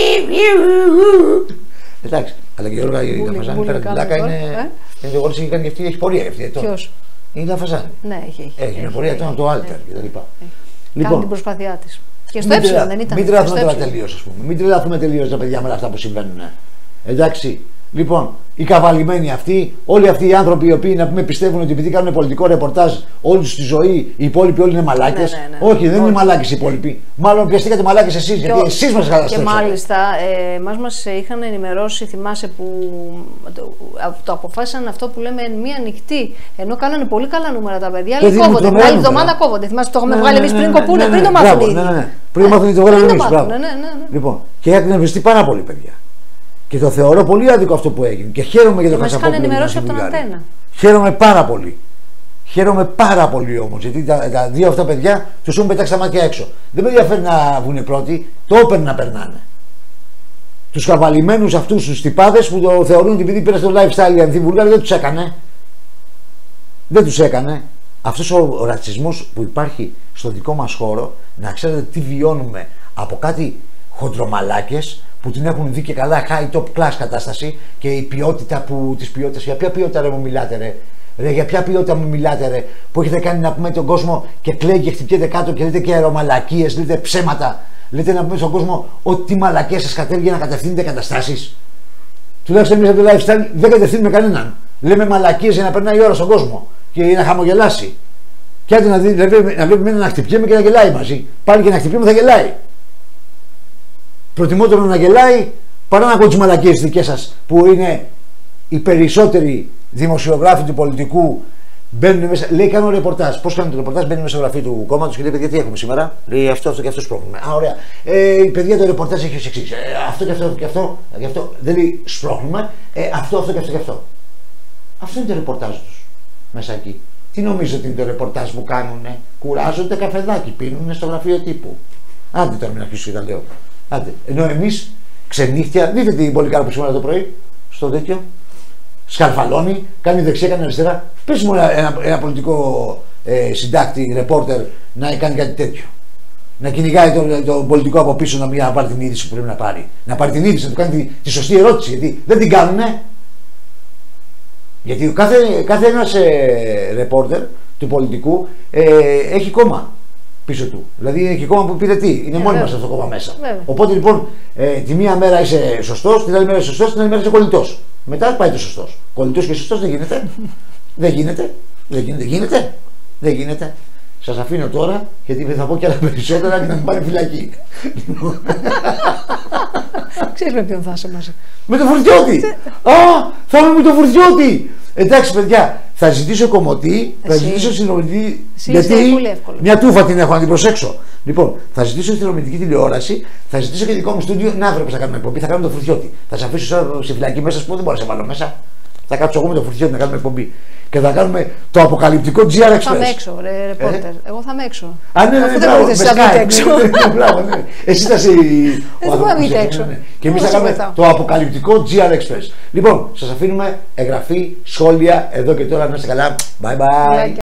Εντάξει, αλλά και η Όλγα η Λαφαζάνη πέρα την πλάκα είναι. Είναι το έχει κάνει και αυτή, έχει πορεία αυτή. Ποιος? Η Λαφαζάνη. Ναι, έχει. Έχει, έχει μια πορεία τώρα από το Άλτερ κτλ. Κάνει την προσπάθειά τη. Και στο έψιλον δεν ήταν. Μην τρελαθούμε τώρα τελείως, ας πούμε. Μην τρελαθούμε τελείως τα παιδιά με όλα αυτά που συμβαίνουν. Εντάξει. Λοιπόν, οι καβαλημένοι αυτοί, όλοι αυτοί οι άνθρωποι οι οποίοι να πούμε πιστεύουν ότι επειδή κάνουν πολιτικό ρεπορτάζ όλη στη ζωή, οι υπόλοιποι όλοι είναι μαλάκες. Ναι, ναι, ναι. Όχι, δεν Όχι. είναι μαλάκες οι υπόλοιποι. Μάλλον πιαστήκατε μαλάκες εσείς, γιατί ο... εσείς μας καταστρέψατε. Και μάλιστα, ε, μας μας είχαν ενημερώσει, θυμάσαι που το, το αποφάσισαν αυτό που λέμε μία νυχτή. Ενώ κάνανε πολύ καλά νούμερα τα παιδιά, αλλά κόβονται. Την άλλη εβδομάδα κόβονται. Θυμάσαι το έχουμε βγάλει εμείς πριν κοπούνε, πριν το μάθουν. Πριν μάθουν το βγάλουμε εμείς. Λοιπόν, και έχει εκνευριστεί πάρα πολύ, παιδιά. Και το θεωρώ πολύ άδικο αυτό που έγινε. Και χαίρομαι για το Χασαπόπουλο. Μας είχαν ενημερώσει από τον Αντένα. Χαίρομαι πάρα πολύ. Χαίρομαι πάρα πολύ όμως. Γιατί τα, τα δύο αυτά παιδιά τους έχουν πετάξει τα μάτια έξω. Δεν με ενδιαφέρει να βγουν πρώτοι, το όπεν να περνάνε. Τους καβαλημένους αυτούς τους τυπάδες που το θεωρούν ότι επειδή πήρε στο lifestyle η Ανθή Βουλγάρη δεν τους έκανε. Δεν τους έκανε. Αυτός ο, ο ρατσισμός που υπάρχει στο δικό μας χώρο, να ξέρετε τι βιώνουμε από κάτι χοντρομαλάκες που την έχουν δει και καλά high top class κατάσταση και η ποιότητα που, της ποιότητας, για ποια ποιότητα ρε μου μιλάτε ρε, ρε για ποια ποιότητα μου μιλάτε ρε, που έχετε κάνει να πούμε τον κόσμο και κλαίει και χτυπιέται κάτω και λέτε και αερομαλακίες, λέτε ψέματα, λέτε να πούμε στον κόσμο ότι μαλακίες σας κατέβει για να κατευθύνετε καταστάσεις. Τουλάχιστον εμείς από το lifestyle δεν κατευθύνουμε κανέναν. Λέμε μαλακίες για να περνάει η ώρα στον κόσμο και να χαμογελάσει. Και άντε να, δει, να, βλέπει, να βλέπει να χτυπιέμαι και να γελάει μαζί. Πάλι και να χτυπιέμαι θα γελάει. Προτιμότερο να γελάει παρά να ακούω τις μαλακίες δικές σας που είναι οι περισσότεροι δημοσιογράφοι του πολιτικού. Μπαίνουν μέσα, λέει κάνω ρεπορτάζ. Πώς κάνουν το ρεπορτάζ, μπαίνουν μέσα στο γραφείο του κόμματος και λέει παιδιά τι έχουμε σήμερα. Λέει αυτό, αυτό και αυτό σπρώχνουμε. Α, ωραία. Ε, παιδιά το ρεπορτάζ έχει ως εξής. Ε, αυτό και αυτό και αυτό, και αυτό. Δεν λέει σπρώχνουμε. Ε, αυτό, αυτό και αυτό και αυτό. Αυτό είναι το ρεπορτάζ τους μέσα εκεί. Τι νομίζετε ότι είναι το ρεπορτάζ που κάνουνε? Κουράζονται καφεδάκι, πίνουνε στο γραφείο τύπου. Άντε τώρα μην αρχίσω και τα λέω. Άντε. Ενώ εμείς ξενύχτια, δείτε την πολυκάρα που σήμερα το πρωί στο τέτοιο. Σκαρφαλώνει, κάνει δεξιά, κάνει αριστερά. Πες μου ένα, ένα, ένα πολιτικό ε, συντάκτη, ρεπόρτερ να κάνει κάτι τέτοιο. Να κυνηγάει τον το πολιτικό από πίσω να, να πάρει την είδηση που πρέπει να πάρει. Να πάρει την είδηση, να του κάνει τη, τη σωστή ερώτηση. Γιατί δεν την κάνουνε. Γιατί κάθε, κάθε ένας ε, ρεπόρτερ του πολιτικού ε, έχει κόμμα πίσω του. Δηλαδή έχει κόμμα που υπηρετεί. Είναι μόνοι μας αυτό το κόμμα μέσα. Βέβαια. Οπότε λοιπόν ε, τη μία μέρα είσαι σωστός, την άλλη μέρα είσαι σωστός, την άλλη μέρα είσαι κολλητός. Μετά πάει το σωστός. Κολλητός και σωστός δεν γίνεται. δεν γίνεται. Δεν γίνεται. Γίνεται. Δεν γίνεται. Σας αφήνω τώρα γιατί θα πω και άλλα περισσότερα και να μην πάρει φυλακή. Ξέρεις με ποιον θα είσαι μαζί. Με τον Φουρτιώτη! Α, θα είμαι με τον Φουρτιώτη! Εντάξει, παιδιά, θα ζητήσω κομμωτή, θα ζητήσω συνομιλητή. Γιατί μια τούφα την έχω να την προσέξω. Λοιπόν, θα ζητήσω συνομιλητική τηλεόραση, θα ζητήσω και δικό μου στούντιο. Να βρω πώς θα κάνουμε εκπομπή, θα κάνουμε τον Φουρτιώτη. Θα σε αφήσω στη φυλακή μέσα που δεν μπορώ να σε βάλω μέσα. Θα κάτσω εγώ με τον Φουρτιώτη να κάνουμε εκπομπή. Και θα κάνουμε το αποκαλυπτικό τζι αρ Express. Θα είμαι έξω, ρε ρεπόρτερ. Ε? Εγώ θα είμαι έξω. Α, ναι, ναι, ναι, μπράβο, με σκάει έξω. Εσύ θα είσαι δεν θα βγείτε έξω. Και εμείς θα κάνουμε το αποκαλυπτικό τζι αρ Express. Λοιπόν, σας αφήνουμε εγγραφή, σχόλια, εδώ και τώρα να είστε καλά. Bye bye.